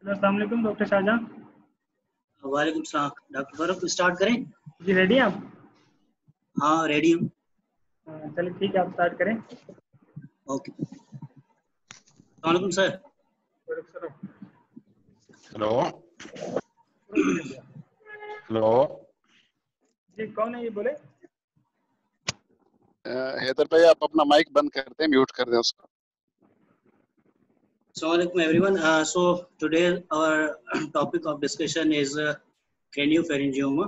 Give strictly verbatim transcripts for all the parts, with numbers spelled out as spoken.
अस्सलाम वालेकुम डॉक्टर शाहजहां। वालेकुम सलाम। डॉक्टर फारूक, स्टार्ट करें? जी रेडी हैं आप? हाँ रेडी हूँ। हाँ, चलिए ठीक है, आप स्टार्ट करें। ओके। वालेकुम सर। हेलो हेलो जी कौन है ये बोले? हैदर भाई, आप अपना माइक बंद कर दें, म्यूट कर दें उसको। Assalamualaikum everyone. Uh, so today our topic of discussion is uh, craniopharyngioma.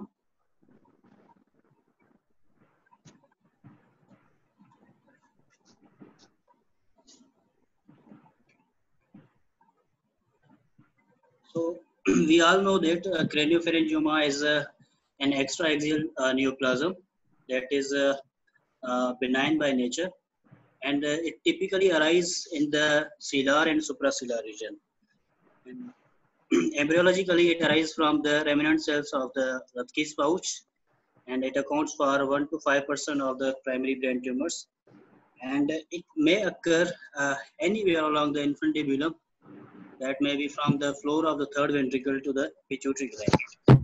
So we all know that uh, craniopharyngioma is uh, an extraaxial uh, neoplasm that is uh, uh, benign by nature, and uh, it typically arises in the ciliar and supraciliar region. And embryologically, it arises from the remnant cells of the Rutgers pouch, and it accounts for one to five percent of the primary brain tumors. And it may occur uh, anywhere along the infundibulum, that may be from the floor of the third ventricle to the pituitary gland.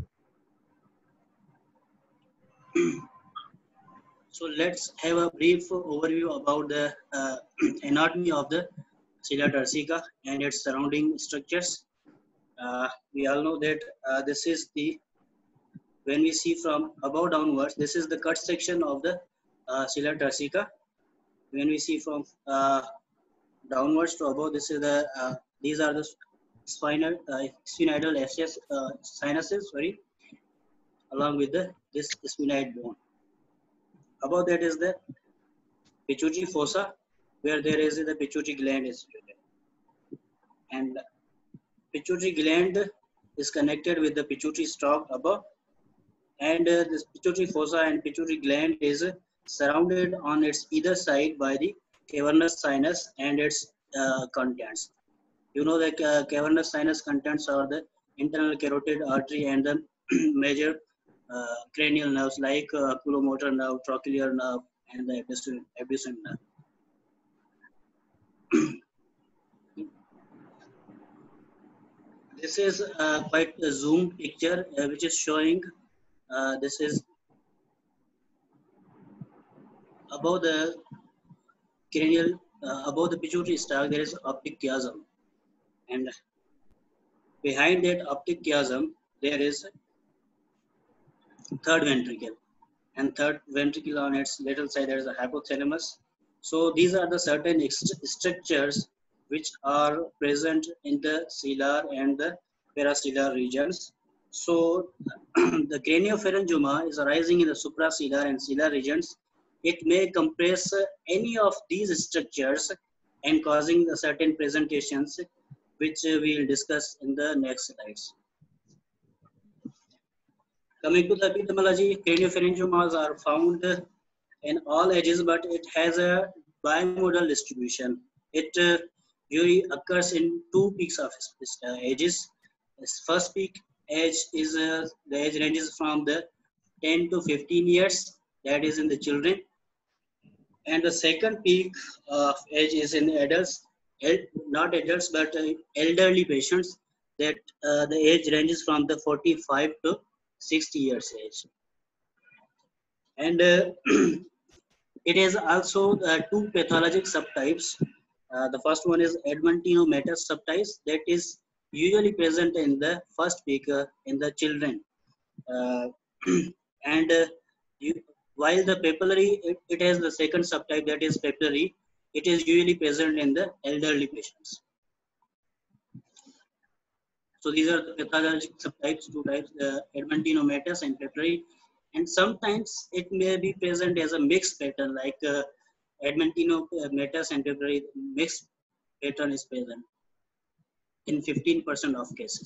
So let's have a brief overview about the uh, anatomy of the cilia turcica and its surrounding structures. Uh, we all know that uh, this is the, when we see from above downwards, this is the cut section of the uh, cilia turcica. When we see from uh, downwards to above, this is the uh, these are the spinal uh, sphenoidal fascias, uh, sinuses, sorry, along with the this sphenoid bone. Above that is the pituitary fossa, where there is the pituitary gland is situated, and pituitary gland is connected with the pituitary stalk above, and uh, this pituitary fossa and pituitary gland is uh, surrounded on its either side by the cavernous sinus and its uh, contents. You know that uh, cavernous sinus contents are the internal carotid artery and the major uh, cranial nerves like uh, oculomotor nerve, trochlear nerve, and the abducens abducens nerve. This is uh, quite a zoom picture uh, which is showing uh, this is above the cranial, uh, above the pituitary stalk, there is optic chiasm, and behind that optic chiasm there is third ventricle, and third ventricle on its lateral side there is a hypothalamus. So these are the certain structures which are present in the ciliar and the paraciliar regions. So the craniopharyngioma is arising in the supraciliar and ciliar regions. It may compress any of these structures and causing the certain presentations which we will discuss in the next slides. Coming to the epidemiology, craniopharyngiomas are found in all ages, but it has a bimodal distribution. It uh, usually occurs in two peaks of uh, ages. This first peak age is uh, the age ranges from the ten to fifteen years, that is in the children, and the second peak of age is in adults, not adults but uh, elderly patients, that uh, the age ranges from the forty-five to sixty years age. And uh, it is also uh, two pathologic subtypes. Uh, the first one is Edmontinomatous subtypes, that is usually present in the first peak uh, in the children. Uh, and uh, you, while the papillary, it, it has the second subtype, that is papillary. It is usually present in the elderly patients. So these are the pathologic subtypes, two types, uh, Edmontinomatous and papillary. And sometimes it may be present as a mixed pattern, like uh, Edmontinomatous and papillary mixed pattern is present in fifteen percent of cases.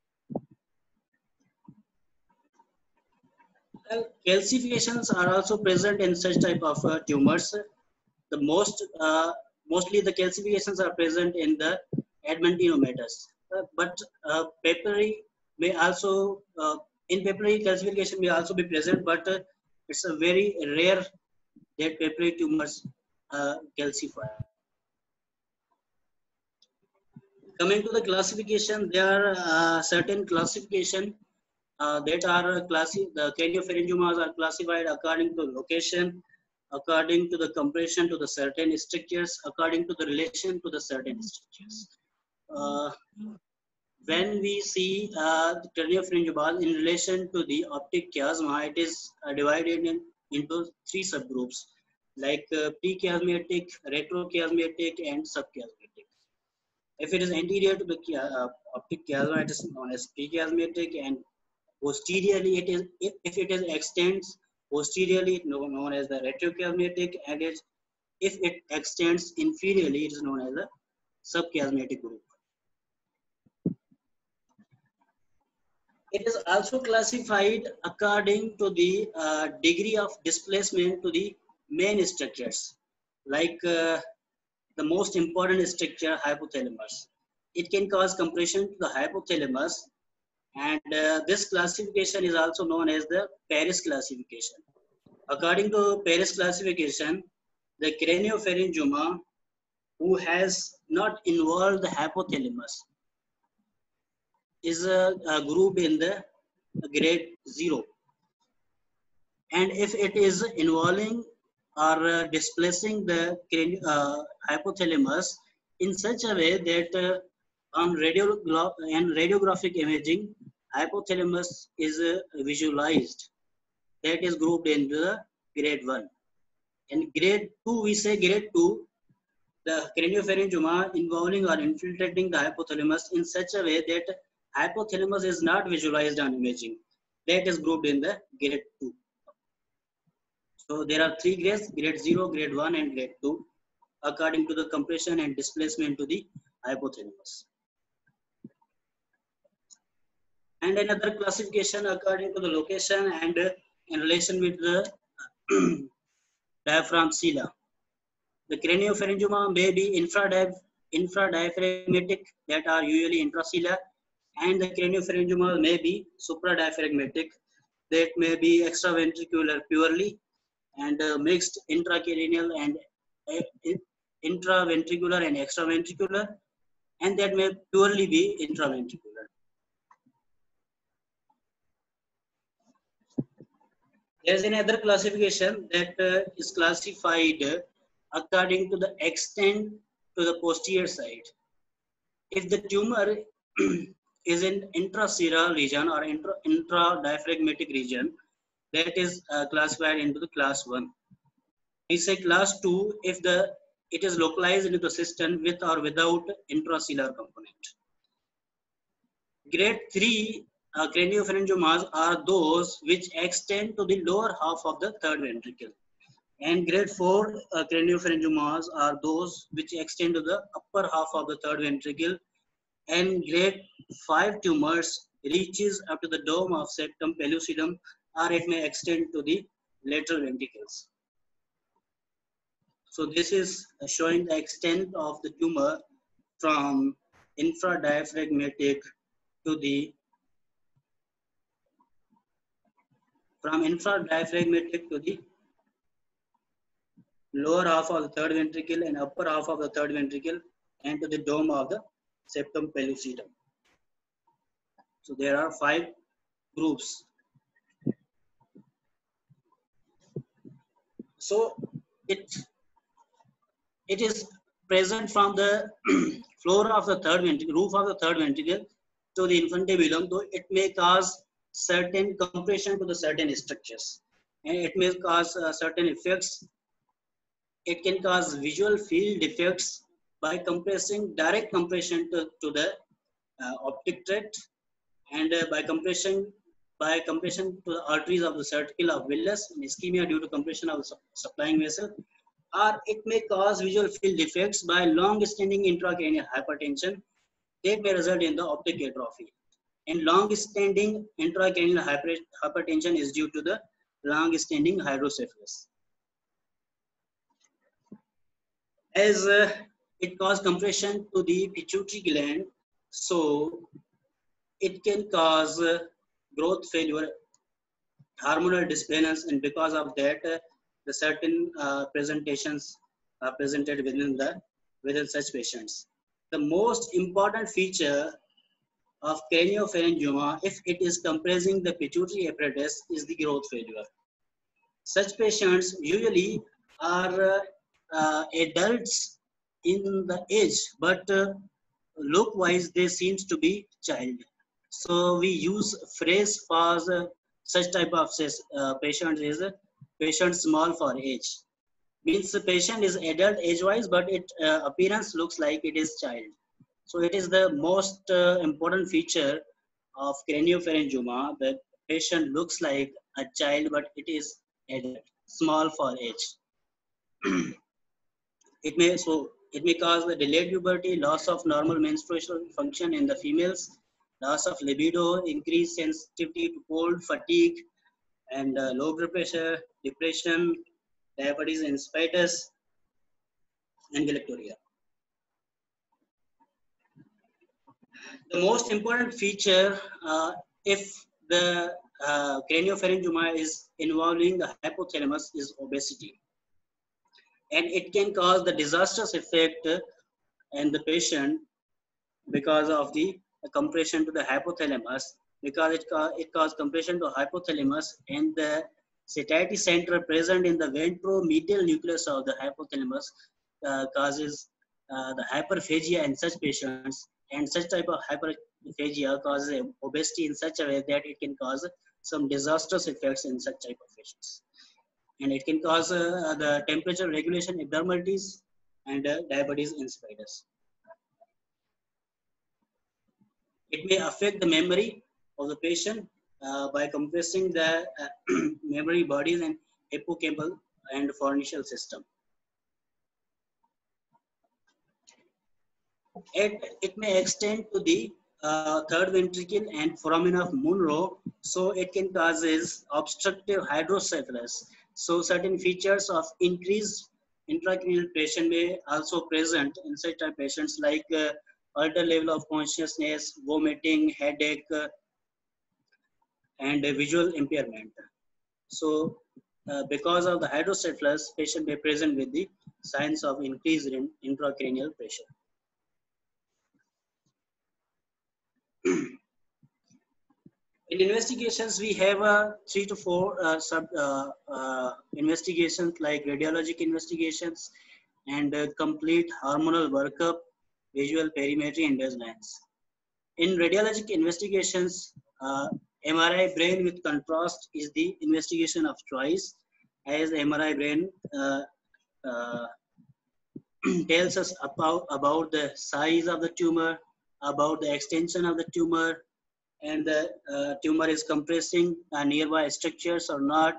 Well, calcifications are also present in such type of uh, tumors. The most, uh, mostly the calcifications are present in the Edmontinomatous, uh, but uh, papillary may also, uh, in papillary calcification may also be present, but uh, it's a very rare that papillary tumors uh, calcify. Coming to the classification, there are uh, certain classification uh, that are classi the craniopharyngiomas are classified according to location, according to the compression to the certain structures, according to the relation to the certain structures. Uh, when we see uh, the craniopharyngiomas in relation to the optic chiasma, it is uh, divided in, into three subgroups like uh, prechiasmatic, retrochiasmatic, and subchiasmatic. If it is anterior to the uh, optic chiasma, it is known as prechiasmatic, and posteriorly it is if, if it is extends posteriorly, it is known as the retrochiasmatic, and it, if it extends inferiorly, it is known as the subchiasmatic group. It is also classified according to the uh, degree of displacement to the main structures, like uh, the most important structure, hypothalamus. It can cause compression to the hypothalamus, and uh, this classification is also known as the Paris classification. According to Paris classification, the craniopharyngioma who has not involved the hypothalamus is a, a group in the grade zero. And if it is involving or uh, displacing the uh, hypothalamus in such a way that uh, on radio and radiographic imaging, hypothalamus is uh, visualized, that is grouped into the grade one. In grade two, we say grade two, the craniopharyngioma involving or infiltrating the hypothalamus in such a way that hypothalamus is not visualized on imaging, that is grouped in the grade two. So there are three grades, grade zero, grade one, and grade two, according to the compression and displacement to the hypothalamus. And another classification according to the location and uh, in relation with the diaphragm sila. The craniopharyngioma may be infradiaph infradiaphragmatic, that are usually intracellular, and the craniopharyngioma may be supradiaphragmatic, that may be extraventricular purely, and uh, mixed intracranial and uh, intraventricular and extraventricular, and that may purely be intraventricular. There is another classification that uh, is classified uh, according to the extent to the posterior side. If the tumor is in intracerebral region or intra, intradiaphragmatic region, that is uh, classified into the class one. We say class two if the it is localized into the system with or without intracellular component. Grade three uh, craniopharyngiomas are those which extend to the lower half of the third ventricle. And grade four uh, craniopharyngiomas are those which extend to the upper half of the third ventricle. And grade five tumors reaches up to the dome of septum pellucidum, or it may extend to the lateral ventricles. So this is showing the extent of the tumor from infradiaphragmatic to the from infradiaphragmatic to the lower half of the third ventricle and upper half of the third ventricle and to the dome of the septum pellucidum. So there are five groups. So it it is present from the floor of the third ventricle, roof of the third ventricle to the infundibulum, though it may cause certain compression to the certain structures, and it may cause uh, certain effects. It can cause visual field defects by compressing direct compression to, to the uh, optic tract, and uh, by compression by compression to the arteries of the circle of Willis and ischemia due to compression of the su supplying vessel, or it may cause visual field defects by long-standing intracranial hypertension that may result in the optic atrophy. And long-standing intracranial hyper hypertension is due to the long-standing hydrocephalus. As uh, it causes compression to the pituitary gland, so it can cause uh, growth failure, hormonal disbalance, and because of that, uh, the certain uh, presentations are presented within the within such patients. the most important feature of craniopharyngioma, if it is compressing the pituitary apparatus, is the growth failure. Such patients usually are uh, uh, adults in the age, but uh, look-wise they seems to be child. So we use phrase for uh, such type of uh, patient is uh, patient small for age. Means the patient is adult age-wise, but it uh, appearance looks like it is child. So it is the most uh, important feature of craniopharyngioma. The patient looks like a child, but it is adult, small for age. It may so it may cause the delayed puberty, loss of normal menstrual function in the females, loss of libido, increased sensitivity to cold, fatigue, and uh, low blood pressure, depression, diabetes insipidus, and galactorrhea. The most important feature, uh, if the uh, craniopharyngioma is involving the hypothalamus, is obesity. And it can cause the disastrous effect in the patient because of the compression to the hypothalamus, because it, ca it causes compression to hypothalamus, and the satiety center present in the ventromedial nucleus of the hypothalamus uh, causes uh, the hyperphagia in such patients, and such type of hyperphagia causes obesity in such a way that it can cause some disastrous effects in such type of patients. And it can cause uh, the temperature regulation abnormalities and uh, diabetes insipidus. It may affect the memory of the patient uh, by compressing the uh, memory bodies and hippocampal and pharyngeal system. It, it may extend to the uh, third ventricle and foramen of Monro, so it can causes obstructive hydrocephalus. So certain features of increased intracranial pressure may also present in such type patients, like uh, altered level of consciousness, vomiting, headache, uh, and uh, visual impairment. So uh, because of the hydrocephalus, patient may present with the signs of increased in intracranial pressure. In investigations, we have uh, three to four uh, sub uh, uh, investigations, like radiologic investigations and uh, complete hormonal workup, visual perimetry, and baselines. In radiologic investigations, uh, M R I brain with contrast is the investigation of choice, as M R I brain uh, uh, tells us about, about the size of the tumor, about the extension of the tumor, and the uh, tumor is compressing uh, nearby structures or not,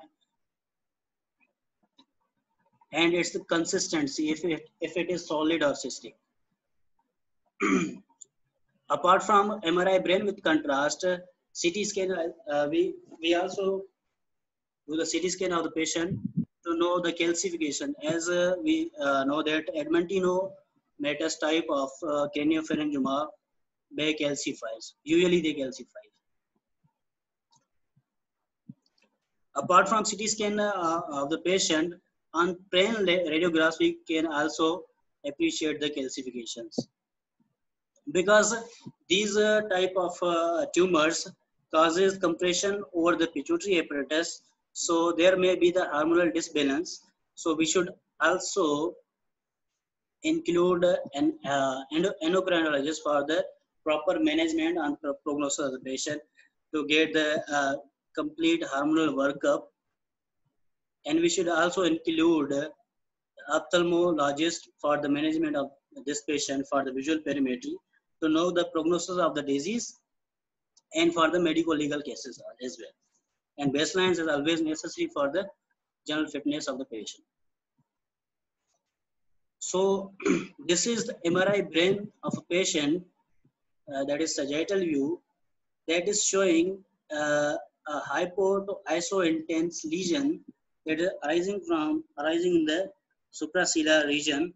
and its consistency, if it, if it is solid or cystic. Apart from M R I brain with contrast, uh, C T scan, uh, we, we also do the C T scan of the patient to know the calcification, as uh, we uh, know that Edmontino Matus type of uh, craniopharyngioma may calcifies. Usually they calcify. Apart from C T scan uh, of the patient, on plain radiographs we can also appreciate the calcifications, because these uh, type of uh, tumors causes compression over the pituitary apparatus, so there may be the hormonal disbalance. So we should also include an uh, endocrinologist for the proper management and prognosis of the patient, to get the uh, complete hormonal workup. And we should also include ophthalmologist for the management of this patient for the visual perimetry, to know the prognosis of the disease, and for the medical legal cases as well. And baselines is always necessary for the general fitness of the patient. So this is the M R I brain of a patient, uh, that is sagittal view, that is showing uh, a hypo to iso-intense lesion that is arising from arising in the supracella region,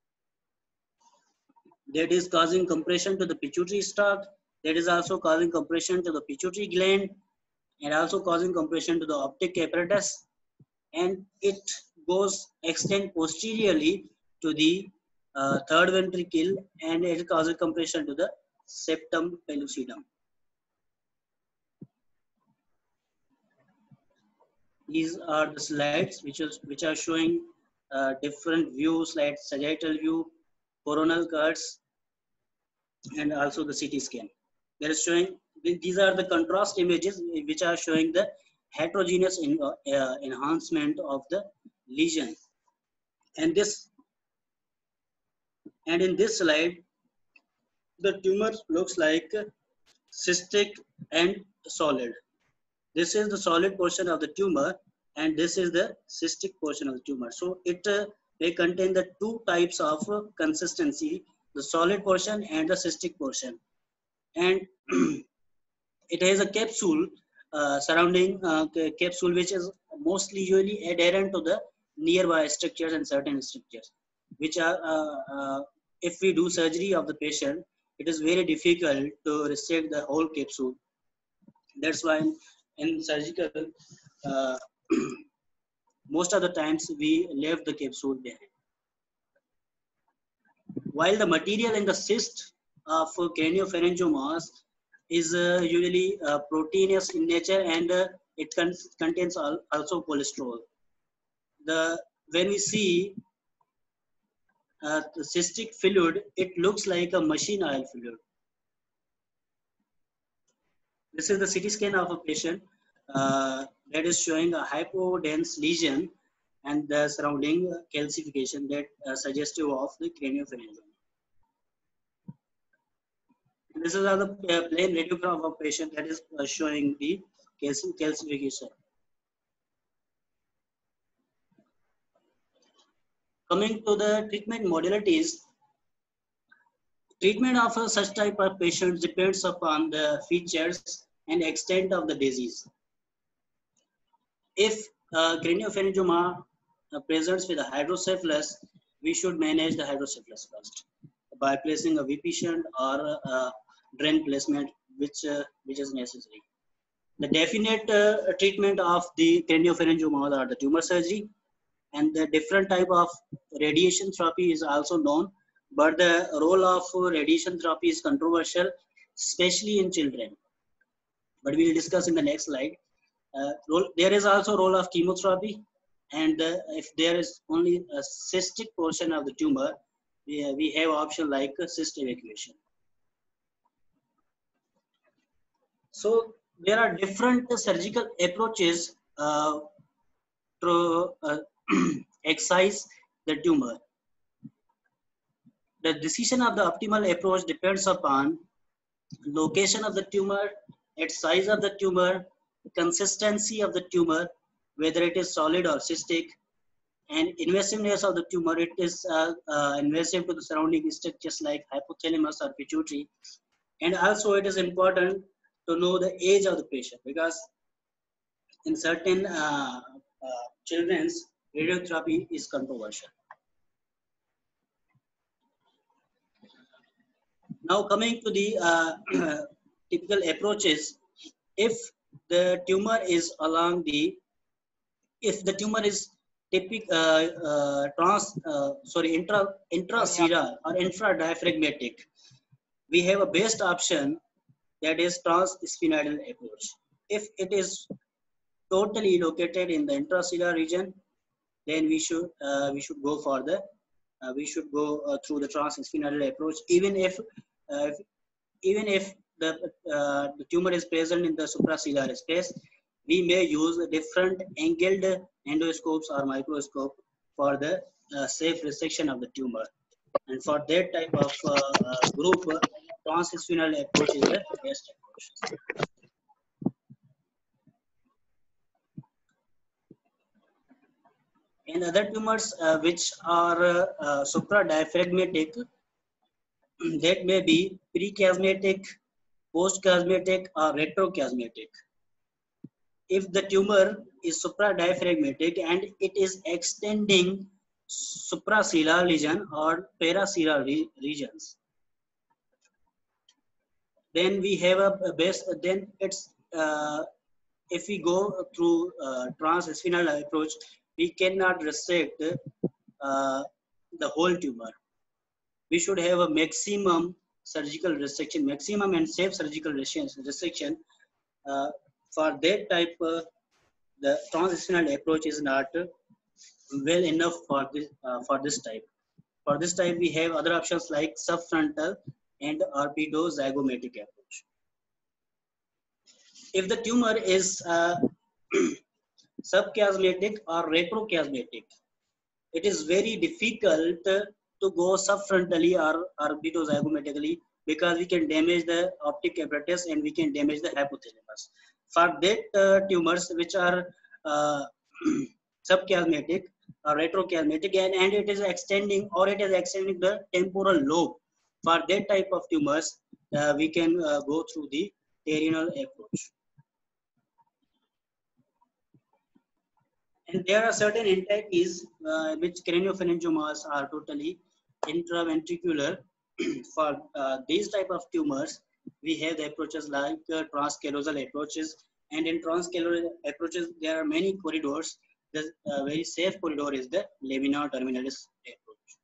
that is causing compression to the pituitary stalk, that is also causing compression to the pituitary gland, and also causing compression to the optic apparatus, and it goes extend posteriorly to the uh, third ventricle, and it causes compression to the septum pellucidum. These are the slides which is which are showing uh, different views like sagittal view, coronal cuts, and also the C T scan. They are showing these are the contrast images which are showing the heterogeneous in, uh, enhancement of the lesion. And this and in this slide, the tumor looks like cystic and solid. This is the solid portion of the tumor, and this is the cystic portion of the tumor. So it uh, may contain the two types of uh, consistency, the solid portion and the cystic portion. And it has a capsule uh, surrounding uh, capsule which is mostly usually adherent to the nearby structures and certain structures, which are, uh, uh, if we do surgery of the patient, it is very difficult to resect the whole capsule. That's why in, in surgical, uh, most of the times we left the capsule behind. While the material in the cyst of craniopharyngiomas is uh, usually uh, proteinous in nature, and uh, it con contains al also cholesterol. The when we see uh, the cystic fluid, it looks like a machine oil fluid. This is the C T scan of a patient uh, that is showing a hypodense lesion and the surrounding calcification that uh, suggestive of the craniopharyngioma. This is the uh, plain radiogram of a patient that is uh, showing the calci calcification. Coming to the treatment modalities, treatment of uh, such type of patients depends upon the features and extent of the disease. If uh, craniopharyngoma uh, presents with a hydrocephalus, we should manage the hydrocephalus first by placing a V P shunt or a drain placement, which uh, which is necessary. The definite uh, treatment of the craniopharyngiomas are the tumor surgery, and the different type of radiation therapy is also known, but the role of radiation therapy is controversial, especially in children. But we will discuss in the next slide. Uh, role, there is also role of chemotherapy, and uh, if there is only a cystic portion of the tumor, we, we have option like uh, cyst evacuation. So there are different uh, surgical approaches uh, to uh, excise the tumor. The decision of the optimal approach depends upon location of the tumor, its size of the tumor, consistency of the tumor, whether it is solid or cystic, and invasiveness of the tumor. It is uh, uh, invasive to the surrounding structures like hypothalamus or pituitary. And also it is important to know the age of the patient, because in certain uh, uh, children's radiotherapy is controversial. Now coming to the uh, typical approaches, if the tumor is along the, if the tumor is typical uh, uh, trans, uh, sorry, intra intracerebral or infradiaphragmatic, we have a best option, that is transsphenoidal approach. If it is totally located in the intracerebral region, then we should uh, we should go for the uh, we should go uh, through the transsphenoidal approach, even if, uh, if even if the, uh, the tumor is present in the supraciliary space. We may use different angled endoscopes or microscope for the uh, safe resection of the tumor. And for that type of uh, uh, group, uh, transsphenoidal approach is the best approach. In other tumors uh, which are uh, uh, supradiaphragmatic, that may be prechiasmatic, postchiasmatic, or retrochiasmatic. If the tumor is supradiaphragmatic and it is extending supraciliary lesion or paraciliary re regions, then we have a, a best. Then it's uh, if we go through uh, transsphenoidal approach, we cannot resect uh, the whole tumor. we should have a maximum surgical resection, maximum and safe surgical resection. Uh, for that type, uh, the transitional approach is not uh, well enough for this uh, for this type. For this type, we have other options like subfrontal and orpedozygomatic approach. If the tumor is uh, subchiasmatic or retrochiasmatic, it is very difficult to go subfrontally or orbidozygomatically because we can damage the optic apparatus and we can damage the hypothalamus. For that uh, tumors which are uh, subchiasmatic or retrochiasmatic and, and it is extending or it is extending the temporal lobe, for that type of tumors, uh, we can uh, go through the terminal approach. And there are certain entities uh, which craniopharyngiomas are totally intraventricular. For uh, these type of tumors, we have the approaches like uh, transcallosal approaches, and in transcallosal approaches there are many corridors. The uh, very safe corridor is the lamina terminalis approach.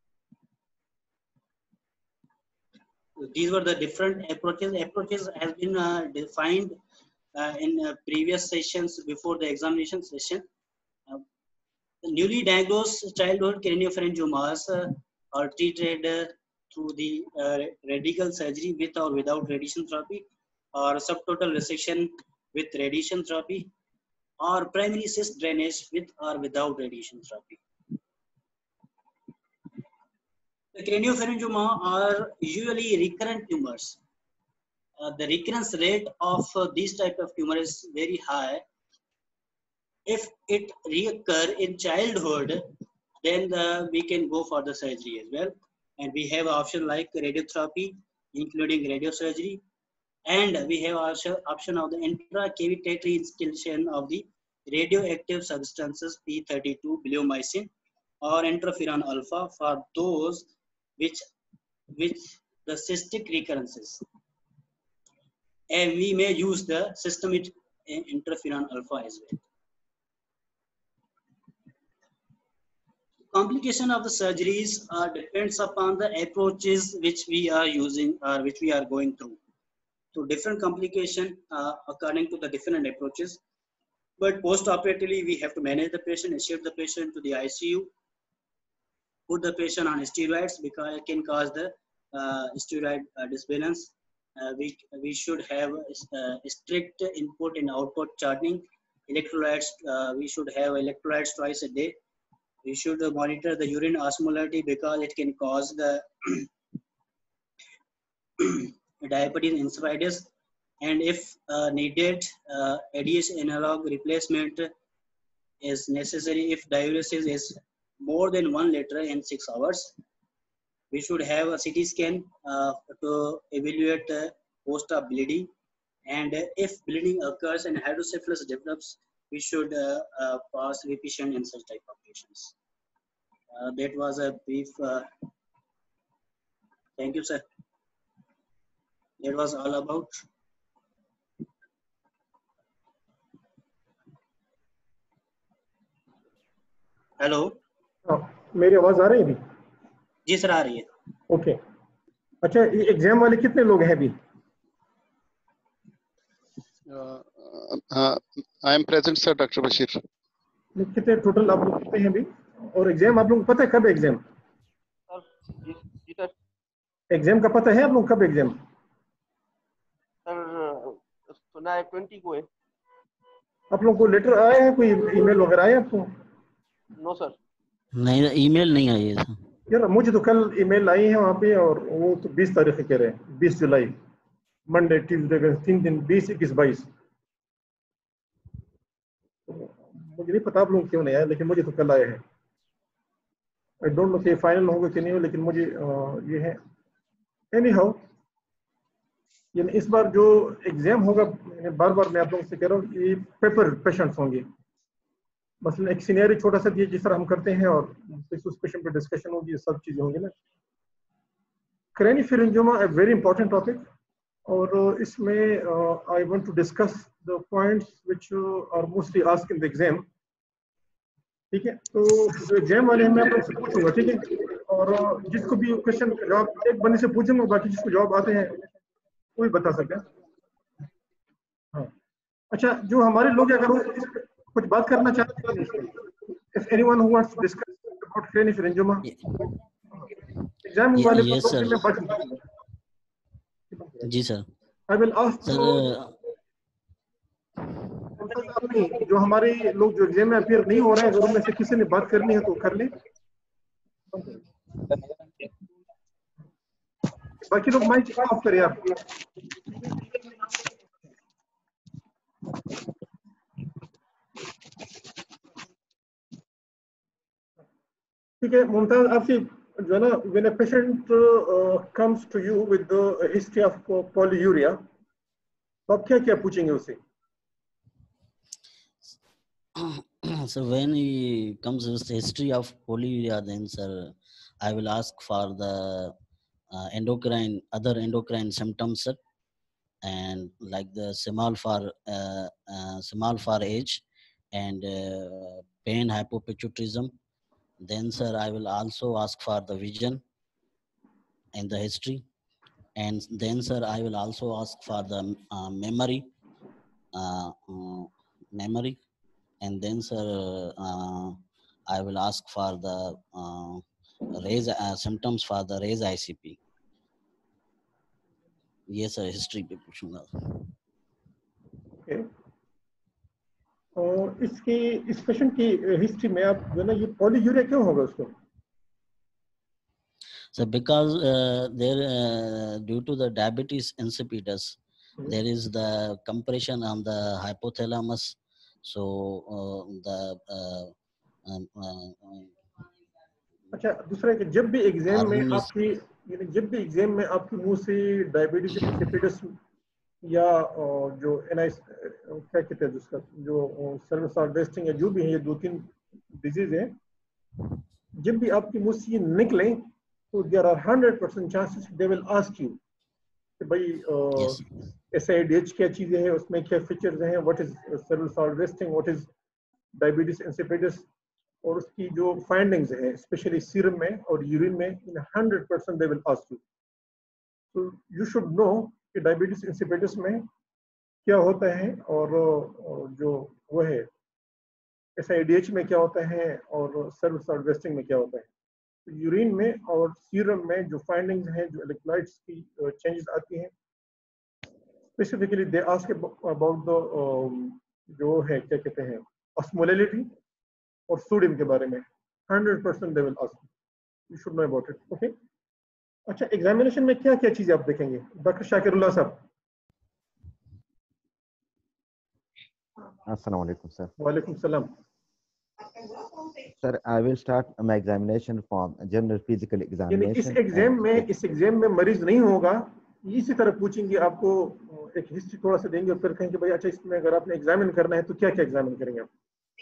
These were the different approaches. Approaches has been uh, defined uh, in uh, previous sessions before the examination session. Uh, the newly diagnosed childhood craniopharyngiomas uh, are treated uh, through the uh, radical surgery with or without radiation therapy, or subtotal resection with radiation therapy, or primary cyst drainage with or without radiation therapy. The craniopharyngioma are usually recurrent tumors. Uh, the recurrence rate of uh, these type of tumor is very high. If it reoccur in childhood, then the, we can go for the surgery as well. And we have option like radiotherapy, including radiosurgery. And we have also option of the intracavitary instillation of the radioactive substances P thirty-two, bleomycin, or interferon alpha for those which, which the cystic recurrences. And we may use the systemic interferon alpha as well. Complication of the surgeries uh, depends upon the approaches which we are using or which we are going through. So different complication uh, according to the different approaches. But post-operatively, we have to manage the patient, shift the patient to the I C U, put the patient on steroids because it can cause the uh, steroid uh, disbalance. Uh, we, we should have uh, strict input and output charting. Electrolytes, uh, we should have electrolytes twice a day. We should uh, monitor the urine osmolarity because it can cause the diabetes insipidus. And if uh, needed, uh, A D H analog replacement is necessary if diuresis is more than one liter in six hours. We should have a C T scan uh, to evaluate the post-op bleeding. And if bleeding occurs and hydrocephalus develops, we should uh, uh, pass revision in such type of patients. Uh, that was a brief. Uh, thank you, sir. That was all about. Hello मेरी आवाज आ रही है अभी? जी sir आ रही है. Okay okay. अच्छा, exam वाले कितने लोग हैं अभी? I am present sir, doctor Bashir. कितने टोटल आप लोग कितने हैं अभी? और एग्जाम आप लोगों को पता है कब exam? Sir ji sir. Exam का पता है आप लोग कब एग्जाम? सर सुना है ट्वेंटी को है. आप लोगों को लेटर आया है, कोई ईमेल वगैरह आया आपको? No sir. नहीं, ईमेल नहीं आई है यार. मुझे तो कल ईमेल आई है वहाँ पे, और वो तो बीस तारीख कह रहे हैं, बीस जुलाई, मंडे ट्यूसडे, तीन दिन, बीस इक्कीस बाईस. मुझे नहीं पता आप लोग क्यों नहीं आए, लेकिन मुझे तो कल आए हैं. आई डोंट नो कि फाइनल होगा कि नहीं हो, लेकिन मुझे ये है. एनी हाउ, यानी इस बार जो एग्जाम होगा, बार बार मैं आप लोगों से कह रहा हूँ, ये पेपर पेशेंट्स होंगे. मसलन एक सिनेरियो छोटा सा दिए जिस तरह हम करते हैं, और उस पेशेंट पे डिस्कशन होगी, ये सब चीजें होंगी ना. Craniopharyngioma a very important topic, और इसमें I want to discuss the points which are mostly asked in the exam. ठीक है, तो जो एग्जाम वाले हैं मैं आप लोग से पूछूंगा, ठीक है, और जिसको भी क्वेश्चन जवाब एक बंदे से पूछूंगा, बाकी जिसको जवाब आते हैं वो भी बता सके। हाँ अच्छा, जो हमारे लोग अगर वो इस पे कुछ बात करना चाहते हैं, if anyone who wants to discuss about craniopharyngioma, exam ये वाले ये को सर मैं बात करूंगा। जी sir I will ask sir आपने जो हमारे लोग जो एग्जाम में अपियर नहीं हो रहे हैं, अगर उनमें से किसी ने बात करनी है तो कर ले, बाकी लोग माइक ऑफ करें आप। ठीक है मुमताज, आपसे जो है ना, when a patient comes to you with the history of polyuria, तो आप क्या क्या पूछेंगे उससे? so when he comes with the history of polyuria, then sir, I will ask for the uh, endocrine, other endocrine symptoms, sir, and like the small for uh, uh, small for age and uh, pain hypopituitarism. Then sir, I will also ask for the vision and the history, and then sir, I will also ask for the uh, memory, uh, uh, memory. And then sir, uh, I will ask for the uh, raise uh, symptoms for the raise I C P. Yes sir, history पे पूछूंगा। Okay. और इसकी इस patient की history में आप जो है ना, ये पॉलीयूरिया क्यों होगा उसको? So because uh, there uh, due to the diabetes insipidus, Hmm. there is the compression on the hypothalamus. So uh, the uh, um, uh, अच्छा, दूसरा है कि जब भी एग्जाम में Harmonious- आपकी यानी जब भी एग्जाम में आपके मुंह से डायबिटीज इंसिपिडस या अ, जो एनआई क्या कहते हैं जिसका जो सर्विस वेस्टिंग या जो भी है, ये दो तीन डिजीज है, जब भी आपके मुंह से ये निकले तो there are hundred percent chances they will ask you कि भाई yes, S I D H क्या चीजें हैं, उसमें क्या फीचर्स हैं, what is service wasting, what is diabetes insipidus, और उसकी जो फाइंडिंग्स है स्पेशली सीरम में और यूरिन में, in hundred percent they will ask you. तो यू शुड नो कि डायबिटीज इंसिपिडस में क्या होता है और जो वो है एस आई डी एच में क्या होता है और सर्विस वेस्टिंग में क्या होता है। तो यूरिन में और सीरम में जो फाइंडिंग्स हैं, जो इलेक्ट्रोलाइट्स की चेंजेस आती हैं, specifically they ask about the जो है क्या कहते हैं ऑस्मोलैलिटी और सोडियम के बारे में, hundred percent they will ask you should know about it. Okay अच्छा, एग्जामिनेशन में क्या क्या चीजें आप देखेंगे डॉक्टर शाकिरुल्लाह साहब? Assalamu alaikum, sir. वालेकुम सलाम। Sir, I will start my examination from general physical यानी examination. इस एग्जाम and- में इस एग्जाम में मरीज नहीं होगा, इसी तरह पूछेंगे आपको, एक हिस्ट्री थोड़ा सा देंगे और फिर कहेंगे भाई अच्छा इसमें अगर आपने एग्जामिन करना है तो क्या क्या एग्जामिन करेंगे आप।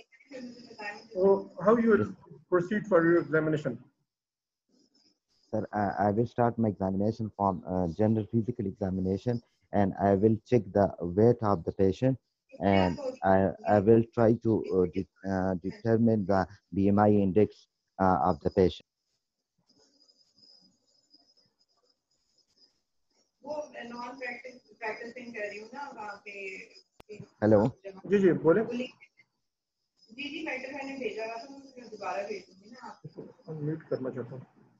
How you will proceed for your examination? Sir, I, I will start my examination from uh, general physical examination, and I will check the weight of the patient, and I, I will try to uh, de uh, determine the B M I index uh, of the patient. Hello. जी जी बोले। जी जी matter मैंने भेजा हुआ था, मैं दोबारा भेज दूंगी ना आपको। अनम्यूट करना चाहता हूँ।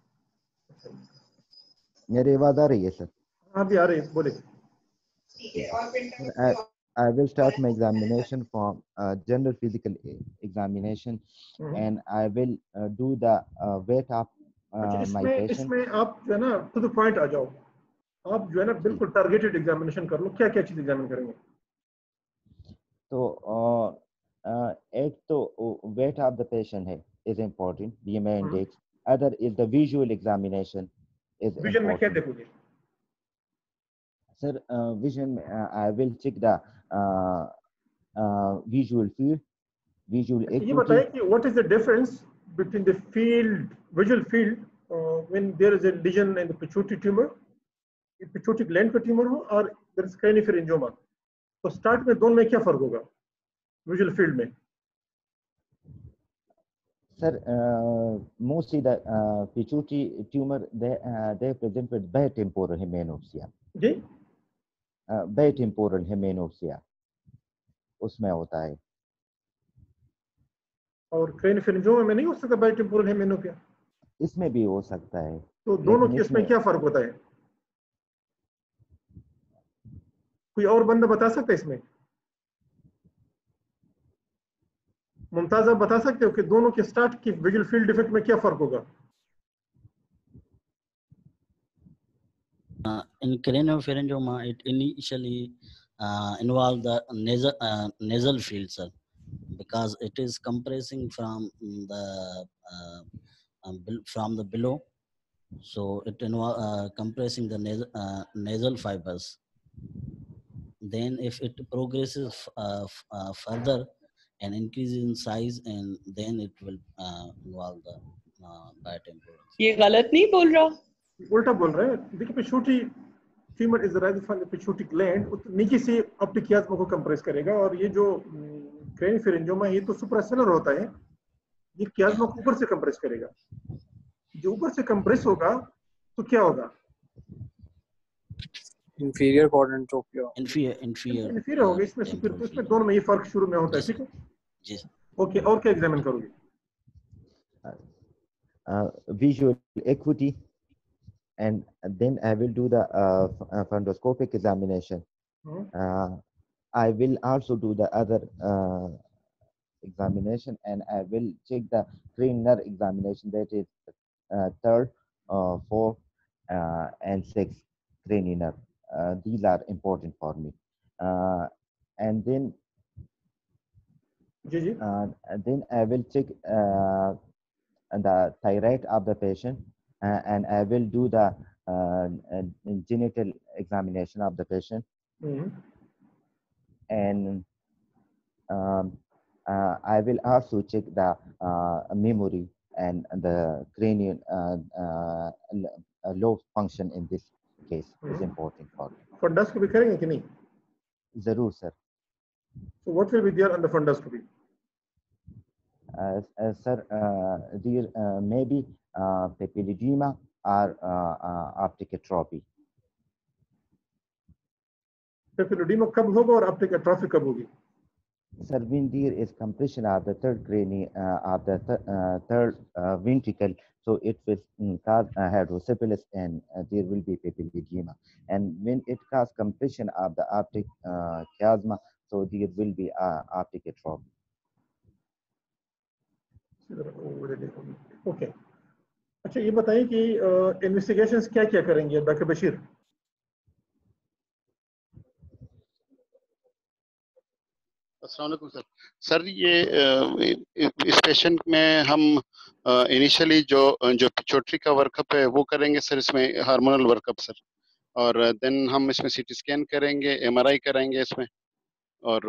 मेरी आवाज आ रही है सर? हाँ भी आ रही है, बोले। ठीक है, और Sir, I, I will start my examination from uh, general physical e- examination, hmm. and I will uh, do the uh, weight of अच्छा, uh, my इसमें patient. इसमें आप जो है ना टू द पॉइंट आ जाओ, आप जो है ना बिल्कुल टारगेटेड एग्जामिनेशन कर लो। क्या क्या चीज एग्जामिन करेंगे? तो uh, uh, एक तो weight of the patient है is important, B M I हम्म। index. Other is the visual examination is vision में क्या important. देखोगे? Sir, uh, vision, uh, I will check the uh, uh, visual field, visual ये acuity. बताइए कि what is the difference between the field visual field when there is a lesion in the pituitary tumor, pituitary gland का tumor हो, और there is क्रेनियोफैरिंजियोमा। तो start में दोनों में क्या फर्क होगा विजुअल फील्ड में? Sir, uh, mostly the uh, pituitary tumor, they, uh, they present with bitemporal hemianopsia. जी Uh, bitemporal hemianopsia, उसमें होता है. और क्रेनियोफेरेंजियोमा में नहीं हो सकता बाइटेम्पोरल हेमियोनोपिया? इसमें भी हो सकता है. तो दोनों लेकिन केस में इसमें क्या फर्क होता है? कोई और बंदा बता सकता है इसमें? मुमताज आप बता सकते हो कि दोनों के स्टार्ट की विजुअल फील्ड डिफेक्ट में क्या फर्क होगा? Uh, in craniopharyngioma, it initially uh, involved the nasal, uh, nasal field, sir, because it is compressing from the uh, um, bel- from the below, so it involve uh, compressing the nasal, uh, nasal fibers. Then, if it progresses f- uh, f- uh, further and increases in size, and then it will uh, involve the uh, bitemporal. ये गलत नहीं बोल रहा? उल्टा बोल रहे हैं. देखिए pituitary tumor is arising from the pituitary gland, नीचे से ऑप्टिक कियाज्मा को कंप्रेस करेगा. और ये जो क्रेनियोफेरेंजियोमा ये तो सुप्रासेलर होता है, ये कियाज्मा को ऊपर से कंप्रेस करेगा. जो ऊपर से कंप्रेस होगा तो क्या होगा? inferior quadrant of your Inferior, inferior. Inferior होगा. इसमें सुपीरियर, तो इसमें दोनों में ये फर्क शुरू में होता है. ठीक है, जी. ओके. और क्या एग्जामिन करोगे? uh, visual acuity, and then I will do the uh, f- uh, fundoscopic examination. Hmm, Uh, I will also do the other uh, examination, and I will check the cranial examination, that is uh, third, uh, fourth, uh, and sixth cranial. Uh, these are important for me. Uh, and then ji ji. uh, and then I will check uh, the thyroid of the patient, uh, and I will do the uh, uh, genital examination of the patient, hmm, and um, uh, I will also check the uh, memory and the cranial uh, uh, l- uh, low function in this case is hmm. important for me. फंडास्कोपी करेंगे कि नहीं? Zarur, sir. So what will be there on the fundoscopy? Uh, uh, sir, uh, there uh, maybe uh, papilledema or uh, uh, optic atrophy. पेपिलोडीमा कब होगा और optic atrophy कब होगी? Sir, when there is compression of the third cranium uh, of the th- uh, third uh, ventricle, so it will mm, cause uh, hydrocephalus, and uh, there will be papilledema. And when it causes compression of the optic uh, chiasma, so there will be uh, optic atrophy. Okay. अच्छा ये बताइए कि investigations क्या क्या करेंगे doctor Bashir? अस्सलाम वालेकुम sir. Sir ये अ, इस पेशेंट में हम इनिशियली जो जो पिट्यूटरी का वर्कअप है वो करेंगे सर, इसमें हार्मोनल वर्कअप सर, और देन हम इसमें सीटी स्कैन करेंगे, एमआरआई कराएंगे इसमें. और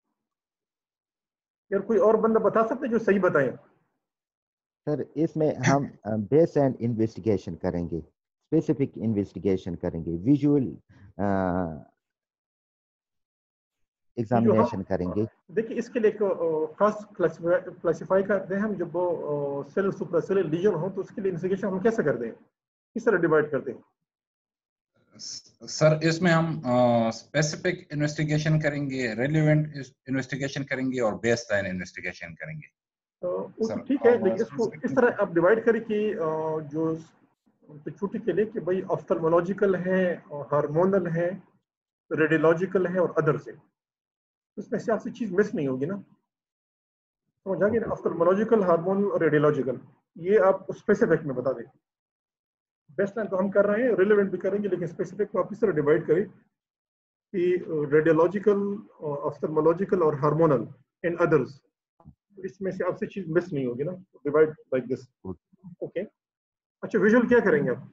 यार कोई और बंदा बता सकते हैं जो सही बताए? सर, इसमें हम बेस एंड इन्वेस्टिगेशन करेंगे, स्पेसिफिक इन्वेस्टिगेशन करेंगे, विजुअल एग्जामिनेशन करेंगे. देखिए इसके लिए फर्स्ट क्लासिफाई करते हैं हम, जब वो सेल सुप्रासेलर लीजन हो तो उसके लिए इन्वेस्टिगेशन हम कैसे करते हैं, किस तरह डिवाइड करते हैं? सर इसमें हम स्पेसिफिक इन्वेस्टिगेशन करेंगे, रेलेवेंट इन्वेस्टिगेशन करेंगे और बेस लाइन इन्वेस्टिगेशन करेंगे. तो वो तो सर, ठीक है, अब लेकिन इसको specific- इस तरह आप डिवाइड करें कि अ, जो पिट्यूटरी के लिए कि भाई ऑफ्थल्मोलॉजिकल है, हार्मोनल है, रेडियोलॉजिकल है और अदर्स है. उसमें से आपसे चीज मिस नहीं होगी ना, समझ आ गई ना? ऑफ्थल्मोलॉजिकल, हार्मोनल और रेडियोलॉजिकल, ये आप स्पेसिफिक में बता दें. बेस्ट लाइन तो हम कर रहे हैं, रिलेवेंट भी करेंगे, लेकिन स्पेसिफिक को आप इस तरह डिवाइड करें कि रेडियोलॉजिकल, ऑफ्थल्मोलॉजिकल और हार्मोनल एंड अदर्स, इसमें से आपसे चीज मिस नहीं होगी ना. Divide like this. ओके. अच्छा विजुअल क्या करेंगे आप?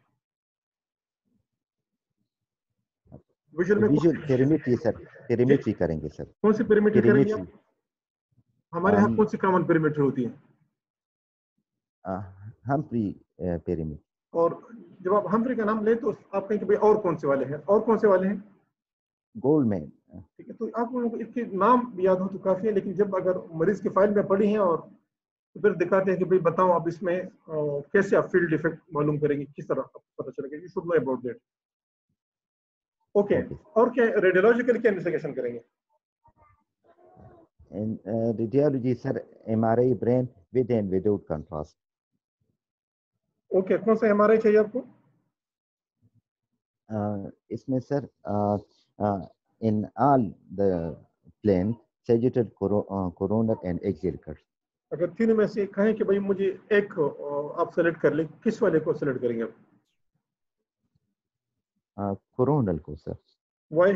विजुअल में विजुअल पेरीमेट्री सर, पेरीमेट्री करेंगे सर. कौन सी पेरीमीटर करेंगे आप? पेरीमेट्री हमारे यहाँ हम- कौन सी कॉमन पेरीमीटर होती है? हम प्री पेरीमेट्री. और जब आप हम्फ्री का नाम ले तो आप कहें कि भाई और कौन से वाले हैं, और कौन से वाले हैं? गोल्डमैन. ठीक है, तो आप लोगों को इसके नाम भी याद हो तो काफी है, लेकिन जब अगर मरीज की फाइल में पड़ी हैं और तो फिर दिखाते हैं कि भाई बताओ आप इसमें अ, कैसे आप फील्ड इफेक्ट मालूम करेंगे, किस तरह आपको पता चलेगा, you should know about that. Okay, Okay. और क्या रेडियोलॉजिकल क्या इन्वेस्टिगेशन करेंगे? In uh, radiology, sir, M R I brain with and without contrast. Okay, कौन सा एमआरआई चाहिए आपको? Uh, इसमें sir uh, uh, in all the plane, sagittal, coro uh, coronal and axial curves. अगर तीनों में से कहें कि भाई मुझे एक अ, आप सेलेक्ट कर ले, किस वाले को सेलेक्ट करेंगे आप? Uh, coronal को sir. Why?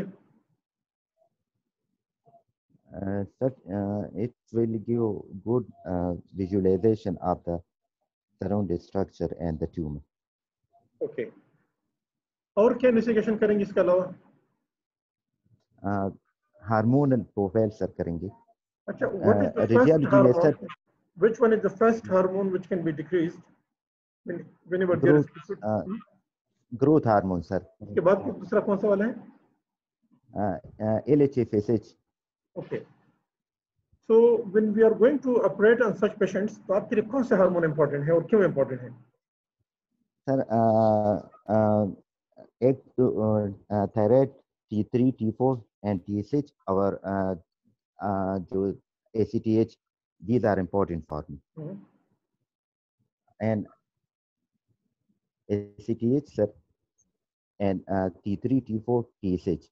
Uh, sir, uh, it will give good uh, visualization of the surrounding structure and the tumor. Okay, और क्या इन्वेस्टिगेशन करेंगे इसके अलावा? Uh, hormonal profile सर करेंगे. अच्छा, what is Uh, the first radiology में sir hormone, which one is the first hormone which can be decreased whenever there growth इज? uh, growth hormone sir. उसके बाद दूसरा कौन सा वाला है? Uh, uh, L H F S H. Okay, so when we are going to operate on such patients, तो आपके लिए कौन सा हार्मोन इंपॉर्टेंट है और क्यों इंपॉर्टेंट है? सर uh, uh, एक तो uh, thyroid T three, T four and T six और uh, uh, जो A C T H, these are important for me. Hmm. And A C T H sir and uh, T three, T four, T six.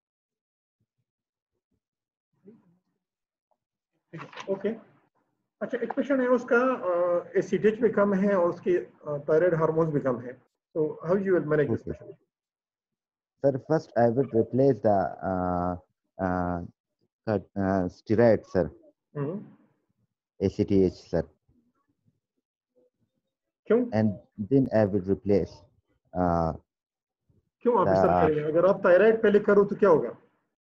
Okay, अच्छा, एक patient है उसका acidity भी कम है और उसकी थायराइड हार्मोन्स भी कम है, तो how you will manage this Okay. Patient? Sir, first I will replace the uh, uh, uh, steroid sir, A C T H sir, क्यों and then I will replace uh, क्यों आप the ऐसा करेंगे? अगर आप थायराइड पहले करो तो क्या होगा?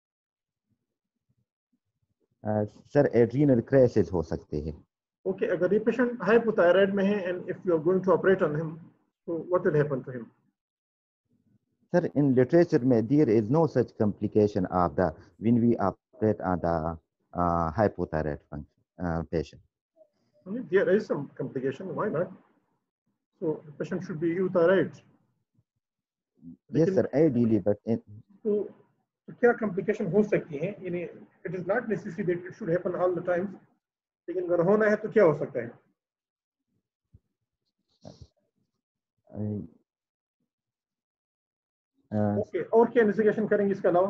uh, sir adrenal crashes हो सकते हैं. ओके, अगर ये पेशेंट हाइपोथायराइड में है and if you are going to operate on him, so what will happen to him? Sir, in literature में there is no such complication of the when we operate on the uh, hypothyroid function uh, patient. I mean, there is some complication, why not? So the patient should be euthyroid. Yes sir, ideally, but in, तो तो क्या complication हो सकती है? यानी it is not necessary that it should happen all the time, लेकिन अगर होना है तो क्या हो सकता है? uh, uh, ओके, और क्या इन्वेस्टिगेशन करेंगे इसके अलावा?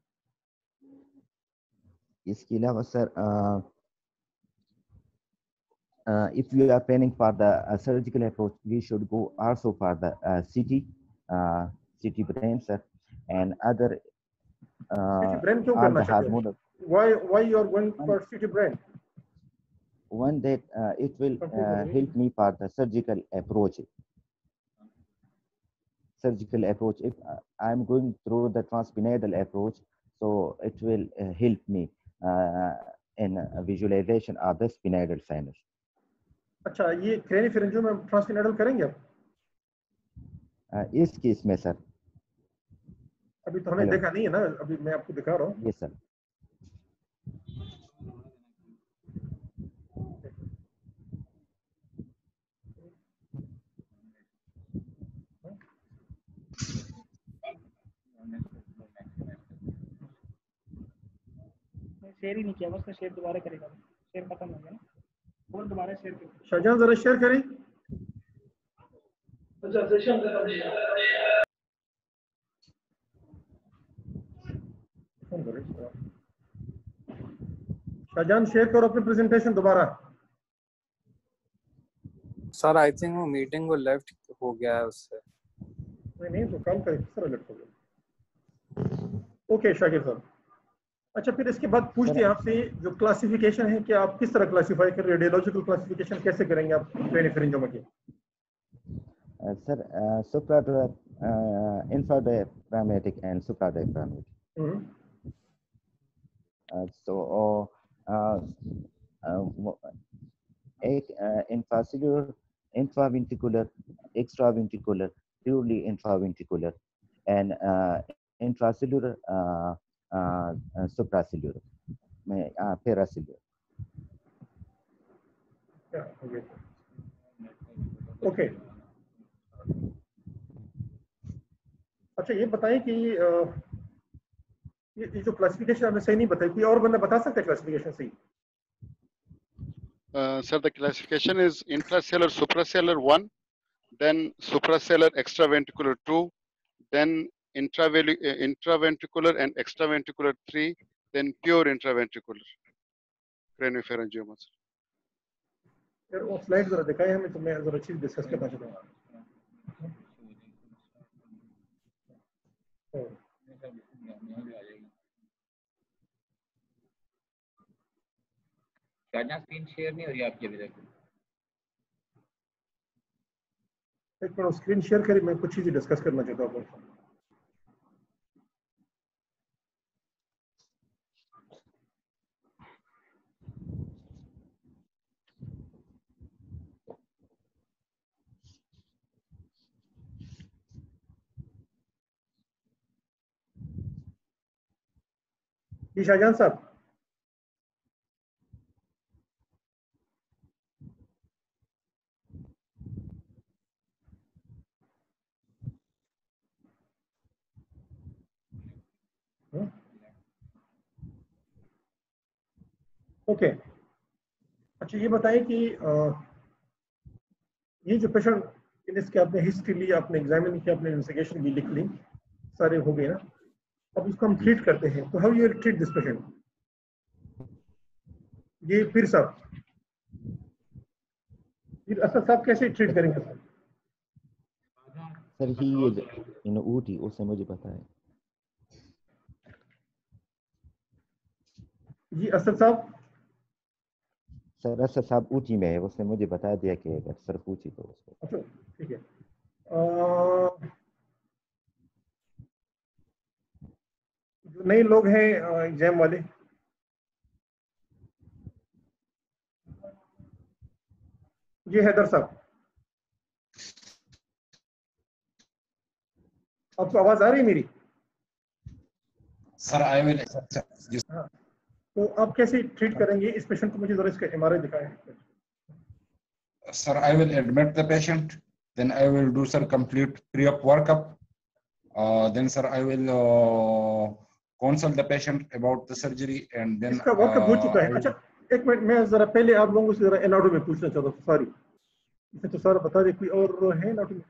इसके अलावा sir, uh, uh, if we are planning for the uh, surgical approach, we should go also for the uh, C T, uh, C T brain sir, and other uh, brain क्यों all करना the चाहते हैं? hormonal. Why why you are going for C T brain? One that uh, it will uh, help me for the surgical approach. Surgical approach. If uh, I'm going through the transpinadal approach, so it will uh, help me uh, in uh, visualization of the spinadal sinus. अच्छा, ये क्रेनिफेरेंजियो में ट्रांसपिनेडल करेंगे आप? Uh, इस case में sir. अभी तो हमें Hello. देखा नहीं है ना, अभी मैं आपको दिखा रहा हूँ. Yes sir. शेयर ही नहीं किया, बस शेयर दोबारा करेगा, शेयर खत्म हो गया ना, और दोबारा शेयर करें। शाहजहां जरा शेयर करें। अच्छा सेशन शाहजहां शेयर करो अपनी प्रेजेंटेशन दोबारा। सर आई थिंक वो मीटिंग को लेफ्ट हो गया है उससे। नहीं नहीं तो कल करें, किस तरह लेफ्ट हो गया? ओके शाकिर साहब, अच्छा फिर इसके बाद पूछते हैं आपसे जो क्लासिफिकेशन है कि आप किस तरह क्लासिफाई कर, रेडियोलॉजिकल क्लासिफिकेशन कैसे करेंगे आप क्रेनिफेरेंजियोमा की? Sir supra infradiaphragmatic and supradiaphragmatic. so uh, uh, एक infracellular, intraventricular, extraventricular, purely intraventricular, and uh, intracellular, uh, uh, uh, supracellular, uh, paracellular. Okay, अच्छा ये बताएं कि uh, ये जो क्लासिफिकेशन आपने सही नहीं बताई, कोई और बंदा बता सकता है क्लासिफिकेशन सही? Uh, sir, the classification is intracellular, supracellular one, then supracellular extraventricular two, then intravel- uh, intraventricular and extraventricular three, then pure intraventricular craniopharyngioma. sir. यार वो स्लाइड जरा दिखाएं हमें, तो मैं जरा अच्छी डिस्कस करना चाहता हूँ। शाहजहां स्क्रीन शेयर नहीं हो रही आपकी अभी तक। एक मिनट स्क्रीन शेयर करी, मैं कुछ चीजें डिस्कस करना चाहता हूँ। जी शाहजहां साहब, ओके okay. अच्छा ये बताएं कि आ, ये जो पेशेंट इसके आपने हिस्ट्री ली, आपने एग्जामिन किया, आपने इन्वेस्टिगेशन भी लिख ली, सारे हो गए ना, अब इसको हम ट्रीट करते हैं, तो how you treat this patient? ये पीर साहब, पीर असद साहब कैसे ट्रीट करेंगे sir? Sir he in Ooty, उसने मुझे बताया। जी असद साहब, सर असद साहब ऊटी में है, उसने मुझे बता दिया कि अगर सर पूछी तो उसको। अच्छा ठीक है। आ, जो नए लोग हैं एग्जाम वाले, ये हैदर साहब, आपको आवाज आ रही है मेरी? Sir I will. हाँ, तो आप कैसे ट्रीट करेंगे इस पेशेंट को? मुझे जरा इसका एमआरआई दिखाएं। Sir, I will admit the patient. Then I will do sir complete pre-op workup. Uh, then sir, I will uh, consult the patient about the surgery and then. इसका workup हो चुका है। अच्छा एक मिनट, मैं जरा पहले आप लोगों से जरा एनाटॉमी में पूछना चाहता हूँ। सॉरी, इसने तो सारा बता दिया, कोई और है एनाटॉमी?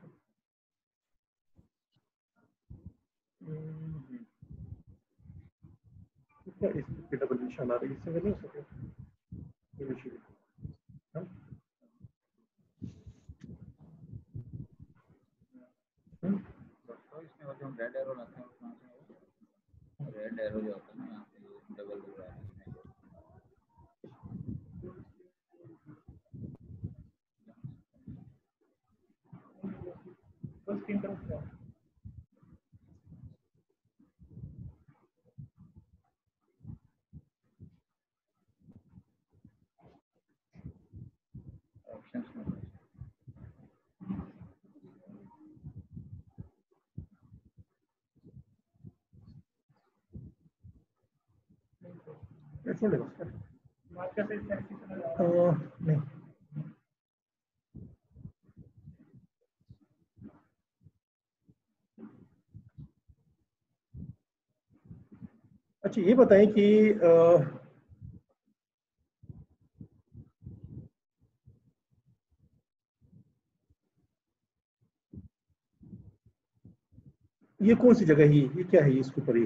क्या इसकी डबल निशान आ रही है, इससे नहीं हो सकता। इसमें वो जो रेड एरो लगता है उसमें से रेड एरो जो होता है ना यहाँ पे डबल हो रहा है। बस तीन तरफ ऑप्शंस में छोड़ देगा मार्कर से नहीं। अच्छा ये बताएं कि आ, ये कौन सी जगह है? ये क्या है इसके ऊपर? ये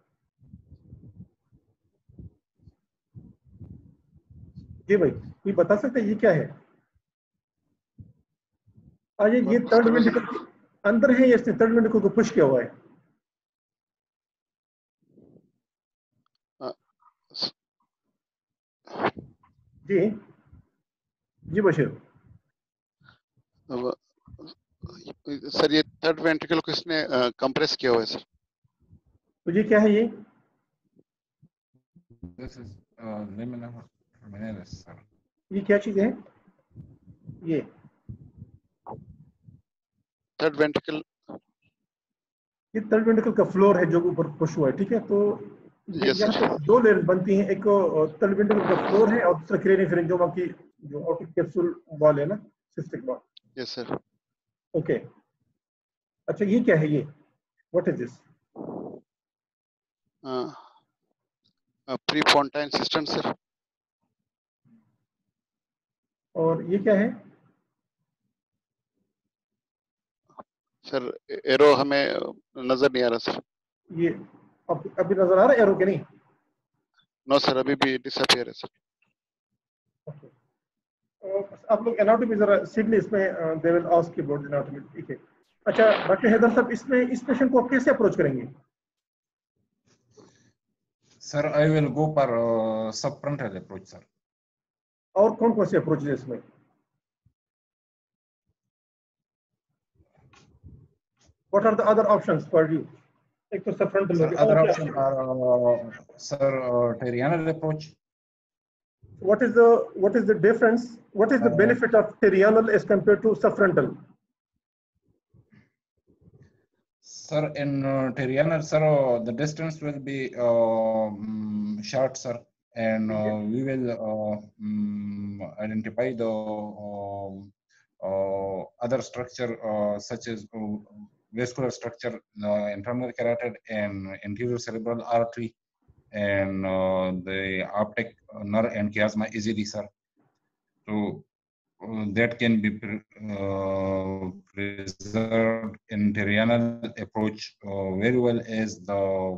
जी भाई ये बता सकते हैं ये क्या है? आज ये थर्ड वेंट्रिकल अंदर है या इसने थर्ड वेंट्रिकल को पुश किया हुआ है? जी जी बशीर सर ये थर्ड वेंट्रिकल को इसने कंप्रेस किया हुआ है सर। तो ये क्या है? ये This is uh, lamina terminalis, sir. ये क्या चीज है? ये थर्ड वेंट्रिकल, ये थर्ड वेंट्रिकल का फ्लोर है जो ऊपर पुश हुआ है, ठीक है। तो yes, यहाँ पे दो लेयर बनती हैं, एक थर्ड वेंट्रिकल का फ्लोर है और दूसरा क्रेनियोफैरिंजियोमा की जो आउटर कैप्सूल वॉल है ना, cystic wall. Yes sir. Okay, अच्छा ये क्या है ये, what is this? Prepontine system sir. और ये क्या है? सर एरो हमें नजर नहीं आ रहा सर। ये अब अभी नजर आ रहा है एरो के नहीं? नो सर, अभी भी डिसअपियर है सर। ओके, आप लोग एनाटॉमी जरा सीख ले, इसमें they will ask you about anatomy, ठीक है। अच्छा डॉक्टर हैदर साहब, इसमें इस पेशेंट को आप कैसे अप्रोच करेंगे? Sir, I will go for uh, subfrontal approach, sir. और कौन कौन से अप्रोच है इसमें? What are the other options for you? एक तो सबफ्रंटल हो Sir, गया, other और क्या option है? are uh, sir uh, Terrianal approach. What is the what is the difference? What is the Uh, benefit of Terrianal as compared to subfrontal? Sir, in uh, Terrianal, sir, uh, the distance will be uh, mm, short, sir, and uh, we will uh, mm, identify the uh, uh, other structure uh, such as uh, vascular structure, uh, internal carotid and anterior cerebral artery, and uh, the optic nerve and chiasma easily, sir. So uh, that can be pre uh, preserved in Terrianal approach uh, very well as the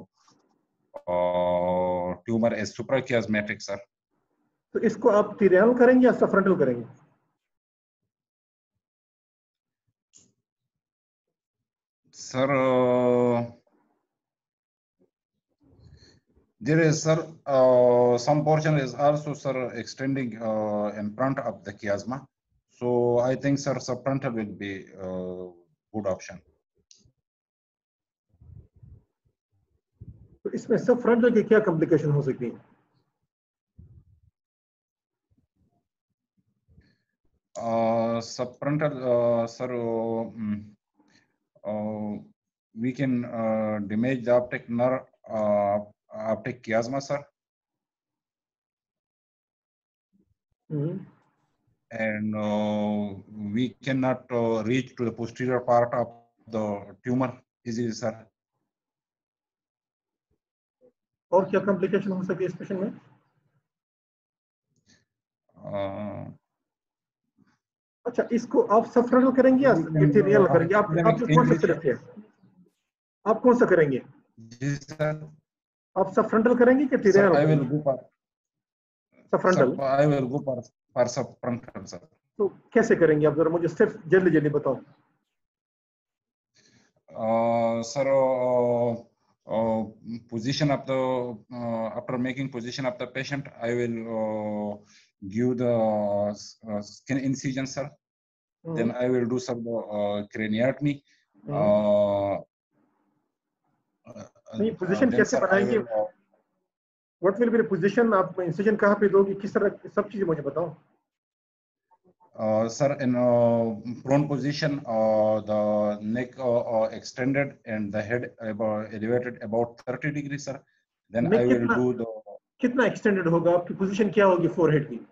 uh, tumor is suprachiasmatic, sir. तो इसको आप टीरियनल करेंगे या सबफ्रंटल करेंगे? Sir, uh, there is, sir, uh, some portion is also, sir, extending uh, in front of the chiasma. So I think, sir, subfrontal will be a uh, good option. तो इसमें सबफ्रंटल की क्या कॉम्प्लिकेशन हो सकती है? Uh, subfrontal, uh, sir, uh, uh, we can uh, damage the optic nerve, uh, optic chiasma, sir. Mm-hmm. And uh, we cannot uh, reach to the posterior part of the tumor easily, sir. और क्या complication हो सकती है इस patient में? Uh, अच्छा, इसको आप सबफ्रंटल करेंगे या टीरियनल करेंगे? आप आपने कौन सा सिलेक्ट किया? आप कौन सा करेंगे? जी सर। आप सबफ्रंटल करेंगे कि Sir, टीरियनल? I will go for सबफ्रंटल। sub, I will go for for subfrontal, sir. तो कैसे करेंगे आप, जरा मुझे स्टेप जल्दी जल्दी बताओ। Uh, sir, uh, uh, position of the uh, after making position of the patient, I will uh, give the uh, skin incision, sir. Mm-hmm. Then I will do some uh, craniotomy. Mm-hmm. uh, नहीं, position कैसे बनाएंगे? What will be the position? आप incision कहाँ पे दोगे, किस तरह, सब चीजें मुझे बताओ। Uh, sir, in uh, prone position, uh, the neck uh, uh, extended and the head about elevated about thirty degrees, sir. Then I will do the. कितना extended होगा? आपकी position क्या होगी forehead की?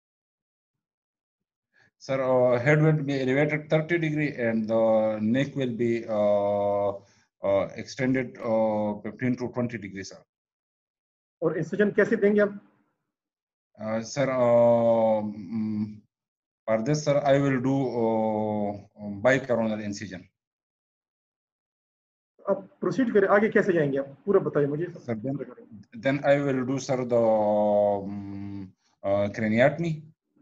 Sir, uh, head will be elevated thirty degree and the neck will be uh, uh, extended uh, fifteen to twenty degrees, sir. और incision कैसे देंगे आप? Uh, sir, uh, um, for this, sir, I will do uh, bicoronal incision. आप proceed करें, आगे कैसे जाएंगे आप? पूरा बताइए मुझे। Sir, then, then I will do, sir, the um, uh, craniotomy.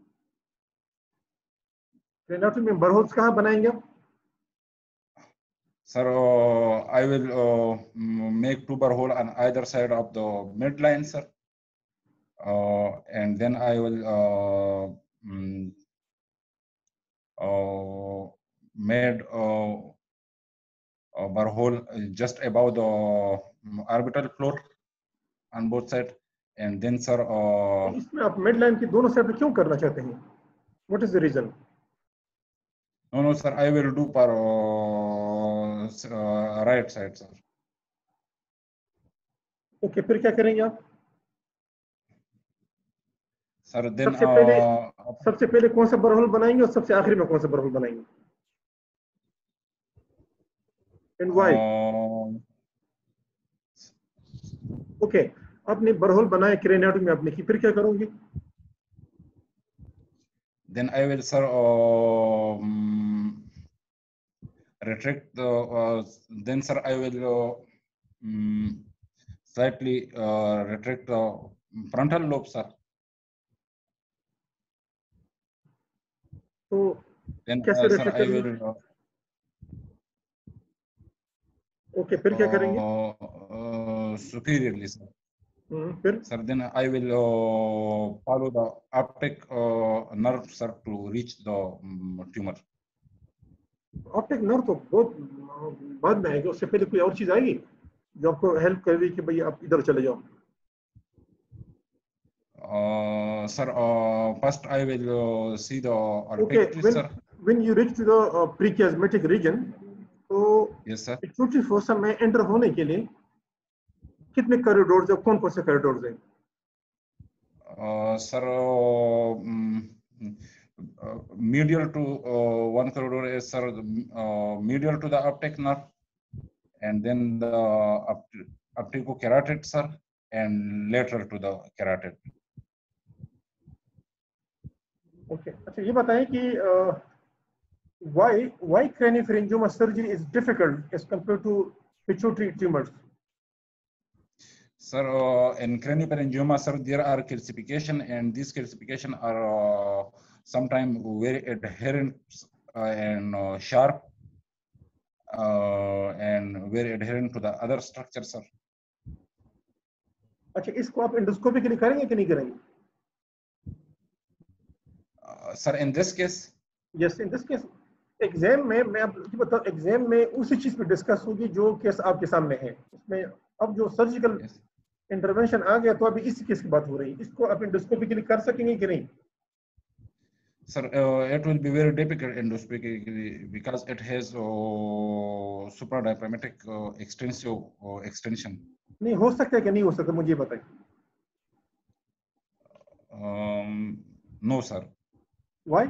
Craniotomy में burr holes कहाँ बनाएंगे आप? Sir, uh, I will uh, make two burr hole on either side of the midline, sir. Uh, and then I will uh, um, uh, made uh, a burr hole just above the um, orbital floor on both sides, and then, sir. Uh, इसमें आप midline की दोनों side पे क्यों करना चाहते हैं? What is the reason? No, no, sir. I will do for uh, uh, right side, sir. Okay, फिर क्या करेंगे आप? सर देन सबसे पहले सबसे पहले कौन सा बरहोल बनाएंगे और सबसे आखिरी में कौन सा बरहोल बनाएंगे? And why? ओके, आपने बरहोल बनाया, क्रेनियोटमी में आपने की, फिर क्या करोगे? then I will sir um, retract the uh, then sir I will uh, um, slightly uh, retract the frontal lobe sir. तो then कैसे uh, sir retract I करेंगे? will uh, ओके, फिर क्या करेंगे? uh, superiorly sir. हम्म, फिर Sir, then I will uh, follow the optic uh, nerve sir to reach the um, tumor. Optic nerve तो बहुत बाद में आएगा, उससे पहले कोई और चीज आएगी जो आपको हेल्प करेगी कि भाई आप इधर चले जाओ? Uh, sir, uh, first I will uh, see the Okay, olfactory when sir. when you reach to the uh, prechiasmatic region, तो Yes sir. पिट्यूटरी फोसा में एंटर होने के लिए कितने कॉरिडोर्स है, कौन कौन से कॉरिडोर्स हैं? Uh, sir, uh, mm, uh, medial to uh, one corridor is sir uh, medial to the optic nerve, and then the opt- opticocarotid sir, and lateral to the carotid. Okay, अच्छा ये बताएं कि why why craniopharyngioma surgery is difficult as compared to pituitary tumors? Sir, uh, in craniopharyngioma, sir, there are calcification, and these calcification are uh, sometimes very adherent uh, and uh, sharp, uh, and very adherent to the other structures, sir. अच्छा, इसको आप endoscopy के लिए करेंगे कि नहीं करेंगे? Uh, sir, in this case, yes, in this case exam में मैं आपको बताऊं, एग्जाम में उसी चीज पे डिस्कस होगी जो केस आपके सामने है। उसमें अब जो सर्जिकल yes. इंटरवेंशन आ गया तो अभी इसी केस की बात हो रही है। इसको आप एंडोस्कोपी के लिए कर सकेंगे कि नहीं? Sir, uh, it will be very difficult endoscopically because it has uh, supradiaphragmatic uh, extensive uh, extension. नहीं हो सकता है कि नहीं हो सकता, मुझे बताइए। Um, no, sir. Why?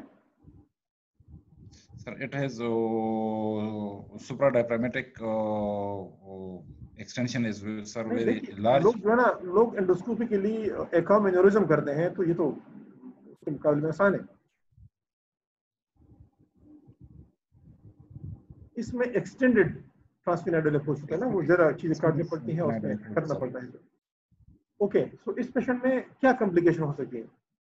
Sir, it has uh, supradiaphragmatic uh, uh, extension is sir नहीं, very देखिए, large. लोग जो है ना, लोग एंडोस्कोपी के लिए एकाम एन्यूरिज्म करते हैं, तो ये तो उसके मुकाबले में आसान है। इसमें एक्सटेंडेड ट्रांसफिनाइडल अप्रोच होता है ना, वो जरा चीजें काटनी पड़ती हैं, उसमें करना पड़ता है। ओके, सो इस पेशेंट में क्या कॉम्प्लिकेशन हो सकती है?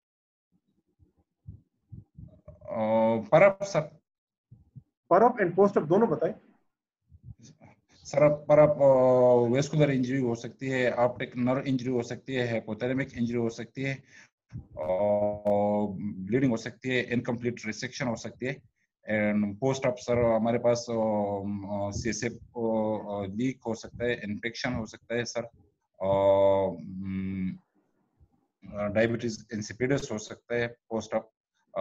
Preop sir, preop and post op दोनों बताएं। सर परअप वेस्कुलर इंजरी हो सकती है, ऑप्टिक नर्व इंजरी हो सकती है, हाइपोथैलेमिक इंजरी हो सकती है, ब्लीडिंग हो सकती है, इनकम्प्लीट रिसेक्शन हो सकती है। एंड पोस्ट अप सर हमारे पास सीएसएफ लीक हो सकता है, इन्फेक्शन हो सकता है सर, डायबिटीज इंसिपिडस हो सकता है पोस्ट अप।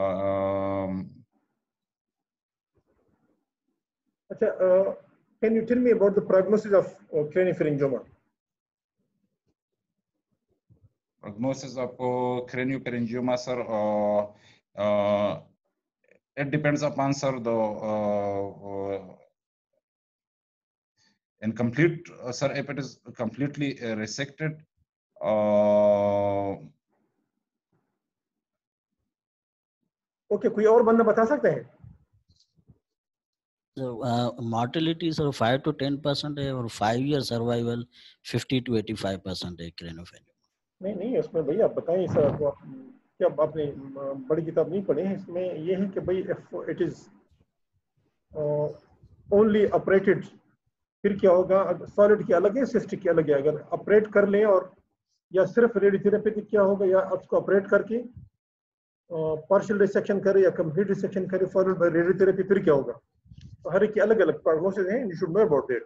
अच्छा, can you tell me about the prognosis of craniopharyngioma? Prognosis of uh, craniopharyngioma, sir, uh, uh, it depends upon sir the uh, uh, incomplete uh, sir if it is completely uh, resected. Uh, okay, कोई और बंदा बता सकते हैं? So uh, mortality is of five to ten percent और five year survival fifty to eighty-five percent है craniopharyngioma। नहीं नहीं, इसमें भैया आप बताएं सर, आपको क्या आपने बड़ी किताब नहीं पढ़ी है? इसमें ये है कि भाई इट इज ओनली ऑपरेटेड, फिर क्या होगा? सॉलिड की अलग है, सिस्टिक की अलग है। अगर ऑपरेट कर लें और या सिर्फ रेडियोथेरेपी की क्या होगा, या उसको ऑपरेट करके पार्शियल रिसेक्शन करे या कंप्लीट रिसेक्शन करे फॉलोड बाय रेडियोथेरेपी, फिर क्या होगा? तो हर एक की अलग अलग प्रोग्नोसिस है, you should know about that.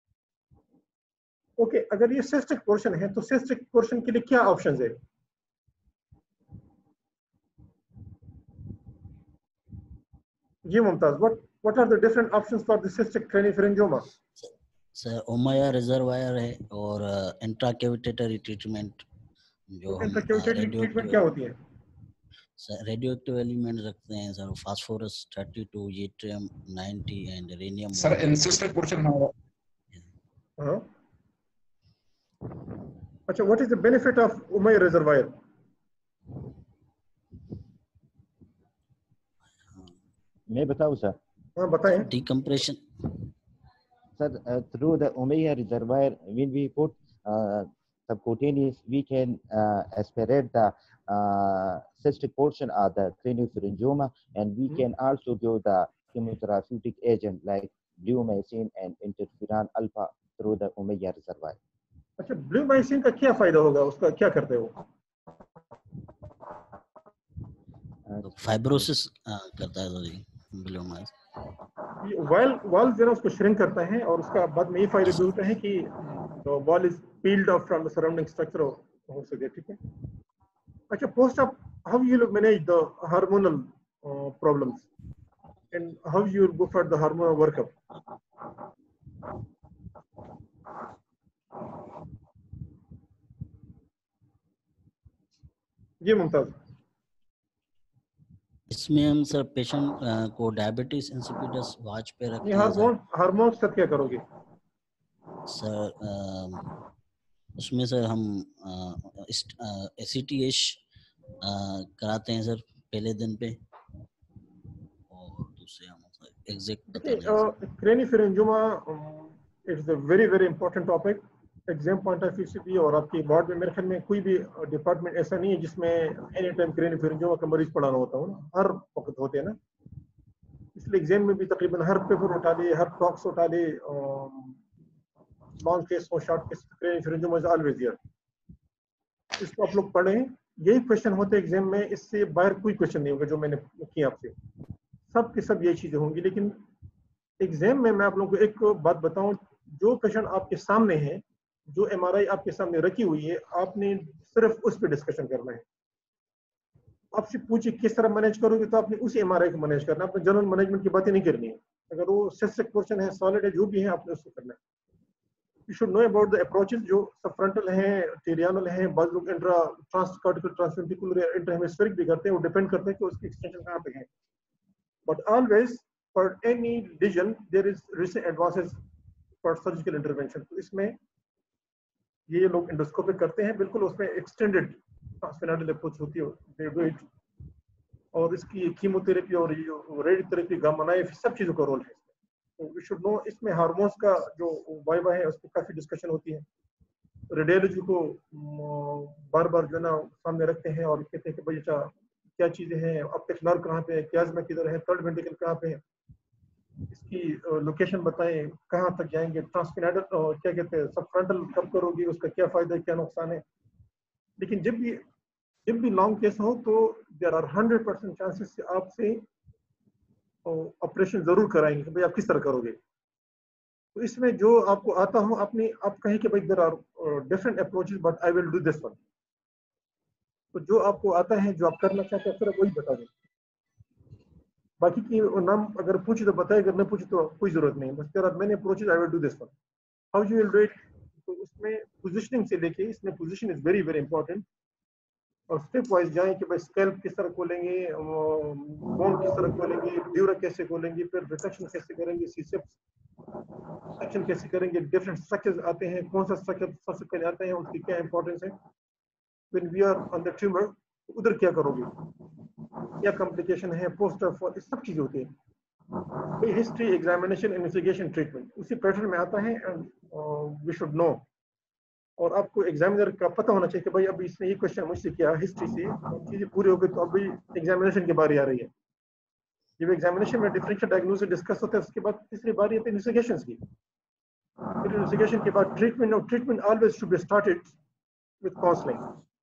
Okay, अगर ये सिस्टिक पोर्शन है तो सिस्टिक पोर्शन के लिए क्या ऑप्शंस है? जी Mumtaz, what what are the different options for the cystic craniopharyngioma? Sir Ommaya reservoir है और इंट्राकेविटेटरी ट्रीटमेंट जो हम इंट्राकेविटेटरी ट्रीटमेंट क्या होती है? सर रेडियो एक्टिव एलिमेंट रखते हैं sir, phosphorus thirty two, yttrium ninety and rhenium Sir, in cystic portion, how? हाँ अच्छा, what is the benefit of Umayya reservoir? मैं बताऊं सर? हाँ बताएं। Decompression. Sir, uh, through the Umayya reservoir, when we put uh, subcutaneous, we can uh, aspirate the uh, cystic portion of the craniopharyngioma, and we can also give the chemotherapeutic agent like bleomycin and interferon alpha through the Umayya reservoir. अच्छा, ब्लूमाइसिन का क्या फायदा होगा, उसका क्या करते हो? Fibrosis करता है सर ब्लूमाइसिन। वाल वाल जो है उसको श्रिंक करता है और उसका बाद में ये फायदे भी होते हैं कि wall is peeled off from the surrounding structure हो सके, ठीक है। अच्छा, post op how you will manage the hormonal problems and how you will go for the hormonal workup? जी मुमताज। इसमें हम सर पेशेंट को डायबिटीज इंसिपिडस वाच पे रखते हैं। हार्मोन हार्मोन से क्या करोगे सर? उसमें सर हम एसीटीएच कराते हैं सर पहले दिन पे, और दूसरे हम एग्जैक्ट पता नहीं। Craniopharyngioma it's a very very important topic exam point of view से भी, और आपकी बोर्ड में मेरे ख्याल में कोई भी डिपार्टमेंट ऐसा नहीं है जिसमें एनी टाइम क्रेनियोफैरिंजियोमा का मरीज पढ़ाना होता हो, हर वक्त होते हैं ना। इसलिए एग्जाम में भी तकरीबन हर पेपर उठा लिए, हर टॉक्स उठा लिए, लॉन्ग केस हो short case, craniopharyngioma is always here. इसको आप लोग पढ़ें, यही क्वेश्चन होते हैं एग्जाम में, इससे बाहर कोई क्वेश्चन नहीं होगा जो मैंने किया आपसे, सब के सब यही चीजें होंगी। लेकिन एग्जाम में मैं आप लोगों को एक बात बताऊं, जो पेशेंट आपके सामने है, जो एमआरआई आपके सामने रखी हुई है, आपने सिर्फ उस पर डिस्कशन करना है। आपसे पूछे किस तरह मैनेज करोगे, तो आपने उसी एमआरआई को मैनेज करना है, आपने जनरल मैनेजमेंट की बातें नहीं करनी है। अगर वो सिस्टिक पोर्शन है, सॉलिड है, जो भी है, आपने उसको करना है। You should know about the approaches, जो सबफ्रंटल हैं, टेरियानल हैं, बाद लोग इंट्रा ट्रांसकॉर्टिकल, ट्रांसवेंट्रिकुलर, इंट्राहेमिस्फेरिक भी करते हैं, वो डिपेंड करते हैं कि उसकी एक्सटेंशन कहाँ पे है। But always for any lesion there is recent advances for surgical intervention. तो इसमें ये लोग एंडोस्कोपिक करते हैं, बिल्कुल उसमें एक्सटेंडेड ट्रांसफेनाइडल अप्रोच होती है, दे डू इट। और इसकी कीमोथेरेपी और ये रेडियोथेरेपी, गामा नाइफ, सब चीज़ों का रोल है इसमें। तो वी शुड नो, इसमें हार्मोन्स का जो वाइवा है उस पर काफ़ी डिस्कशन होती है। रेडियोलॉजी को बार बार जो है ना सामने रखते हैं और कहते हैं कि भाई अच्छा क्या चीज़ें हैं, ऑप्टिक नर्व कहाँ पे है, क्याज्मा किधर है, थर्ड वेंट्रिकल कहाँ पे है, इसकी लोकेशन बताएं, कहाँ तक जाएंगे, ट्रांसफेनाइडल क्या कहते हैं, सब फ्रंटल कब करोगे, उसका क्या फायदा है, क्या नुकसान है। लेकिन जब भी जब भी लॉन्ग केस हो तो there are hundred percent chances आपसे ऑपरेशन जरूर कराएंगे कि भाई आप किस तरह करोगे। तो इसमें जो आपको आता हो, अपनी आप कहें कि भाई there are different approaches but I will do this one. तो जो आपको आता है, जो आप करना चाहते हैं, सिर्फ वही बता दें। बाकी की नाम अगर पूछे तो बताए, अगर नहीं पूछे तो कोई जरूरत नहीं। बस there are many approaches, I will do this one, how you will do it. तो उसमें पोजीशनिंग से लेके, इसमें position is very very important. और स्टेप वाइज जाएं कि भाई स्कैल्प किस तरह खोलेंगे, बोन किस तरह खोलेंगे, ड्यूरा कैसे खोलेंगे, फिर रिसेक्शन कैसे करेंगे, सीसेप्स सेक्शन कैसे करेंगे, डिफरेंट स्ट्रक्चर्स आते हैं, कौन सा स्ट्रक्चर सबसे पहले आते हैं, उसकी क्या इंपॉर्टेंस है। When we are on the tumour, उधर क्या करोगे, क्या कॉम्प्लिकेशन है, पोस्ट ऑफ, सब चीजें होती है। हिस्ट्री, एग्जामिनेशन, इन्वेस्टिगेशन, ट्रीटमेंट उसी पैटर्न में आता है, एंड वी शुड नो। और आपको एग्जामिनर का पता होना चाहिए कि भाई अभी इसने ये क्वेश्चन मुझसे किया हिस्ट्री से, चीजें पूरी हो गई तो अभी एग्जामिनेशन की बारी आ रही है। जब एग्जामिनेशन में डिफरेंशियल डायग्नोसिस डिस्कस होता है, उसके बाद तीसरी बारी आती है इन्वेस्टिगेशन की। फिर इन्वेस्टिगेशन के बाद ट्रीटमेंट, और treatment always should be started with counselling.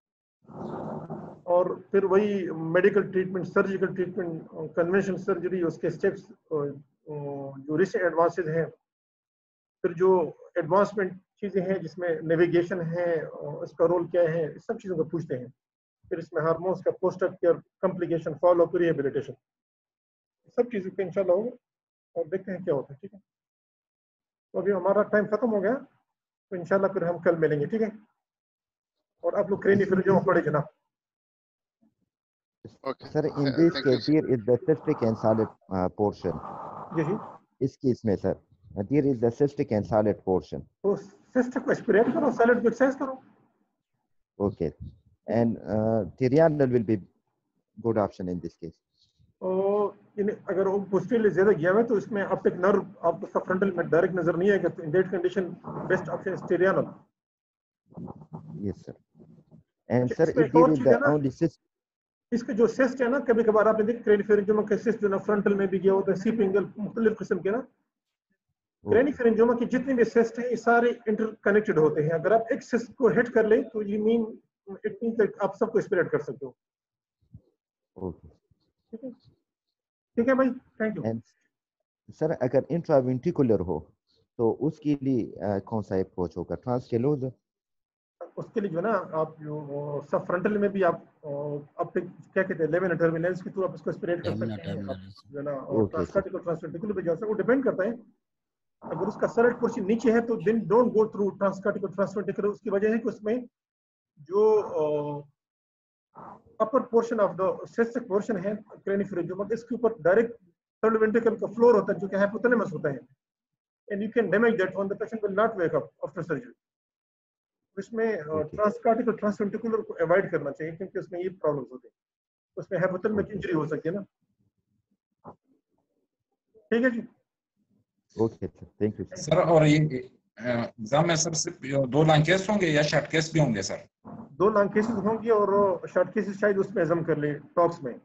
और फिर वही medical treatment, surgical treatment, conventional surgery, उसके स्टेप्स, जो रिसेंट एडवांसेस हैं, फिर जो एडवांसमेंट चीज़ें हैं जिसमें नेविगेशन है, इसका रोल क्या है, इस सब चीज़ों को पूछते हैं। फिर इसमें हार्मोन्स का post op care, complication, follow up, rehabilitation, सब चीज़ों पे इंशाल्लाह होगा और देखते हैं क्या होता है। ठीक है, तो अभी हमारा टाइम खत्म हो गया, तो इंशाल्लाह फिर हम कल मिलेंगे। ठीक है, और आप लोग क्रेनियोफैरिंजियोमा पढ़े जनाब। Okay. Sir, in Uh, this thank you, case, sir. there is the cystic and solid uh, portion. जी जी इस केस में sir, there is the cystic and solid portion. तो सिस्ट को एस्पिरेट करो, सैलेड को एक्सरसाइज करो. Okay. And uh, Tyrianal will be good option in this case. और इन अगर वो पोस्टीरियरली ज्यादा गया है तो इसमें ऑप्टिक नर्व आपको उसका फ्रंटल में डायरेक्ट नजर नहीं आएगा, तो in that condition best option is pterional. Yes, sir. And अच्छा, sir, इसमें if एक there और is चीज है the ना, only cyst, इसके जो सिस्ट है ना, कभी कभार आपने देखा क्रेनिफेरेंजियोमा के सिस्ट जो ना फ्रंटल में भी गया होता है, सीपिंगल मुख्तलिफ किस्म के ना. क्रेनिफेरेंजियोमा के जितने भी सिस्ट हैं ये सारे इंटरकनेक्टेड होते हैं. अगर आप एक सिस्ट को हिट कर ले तो you mean it means that आप सबको एस्पिरेट कर सकते हो. okay. ठीक है ठीक है भाई, थैंक यू. And sir, अगर intraventricular हो तो उसके लिए uh, कौन सा अप्रोच होगा? ट्रांसकेलोज? उसके लिए जो है ना, आप जो सब फ्रंटल में भी आप आप क्या कहते हैं लेमिनर टर्मिनल्स के थ्रू आप इसको एस्पिरेट कर Lamina सकते हैं. आप terminalis. जो है ना Okay, sir. ट्रांसकार्टिकल ट्रांसवेंट्रिकुलर पे जा सकते हैं. वो डिपेंड करता है. अगर उसका सैलेड पोर्शन नीचे है तो then don't go through transcortical transventricular. उसकी वजह है कि उसमें जो upper portion of the cystic portion है क्रेनिफेरेंजियोमा, इसके ऊपर डायरेक्ट थर्ड वेंट्रिकल का फ्लोर होता है जो कि हाइपोथैलेमस होता है, and you can damage that one. The patient will not wake up after surgery. इसमें ट्रांसकार्टिकल ट्रांसवेंट्रिकुलर को अवॉइड करना चाहिए क्योंकि उसमें ये प्रॉब्लम्स होते हैं. उसमें हाइपोथैलेमिक इंजरी हो सकती है ना. ठीक है जी. Okay, sir. Thank you, sir. सर और ये एग्जाम में सर सिर्फ दो लॉन्ग केस होंगे या शॉर्ट केस भी होंगे सर? दो लॉन्ग केसेस होंगे और शॉर्ट केसेस शायद उसमें एग्जाम कर ले टॉक्स में.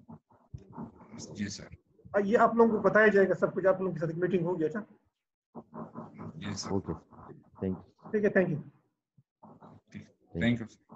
जी सर. आ, ये आप लोगों को बताया जाएगा सब कुछ. आप लोगों के साथ एक मीटिंग होगी. अच्छा जी सर. Okay. Thank you. ठीक है, थैंक यू. Thank you.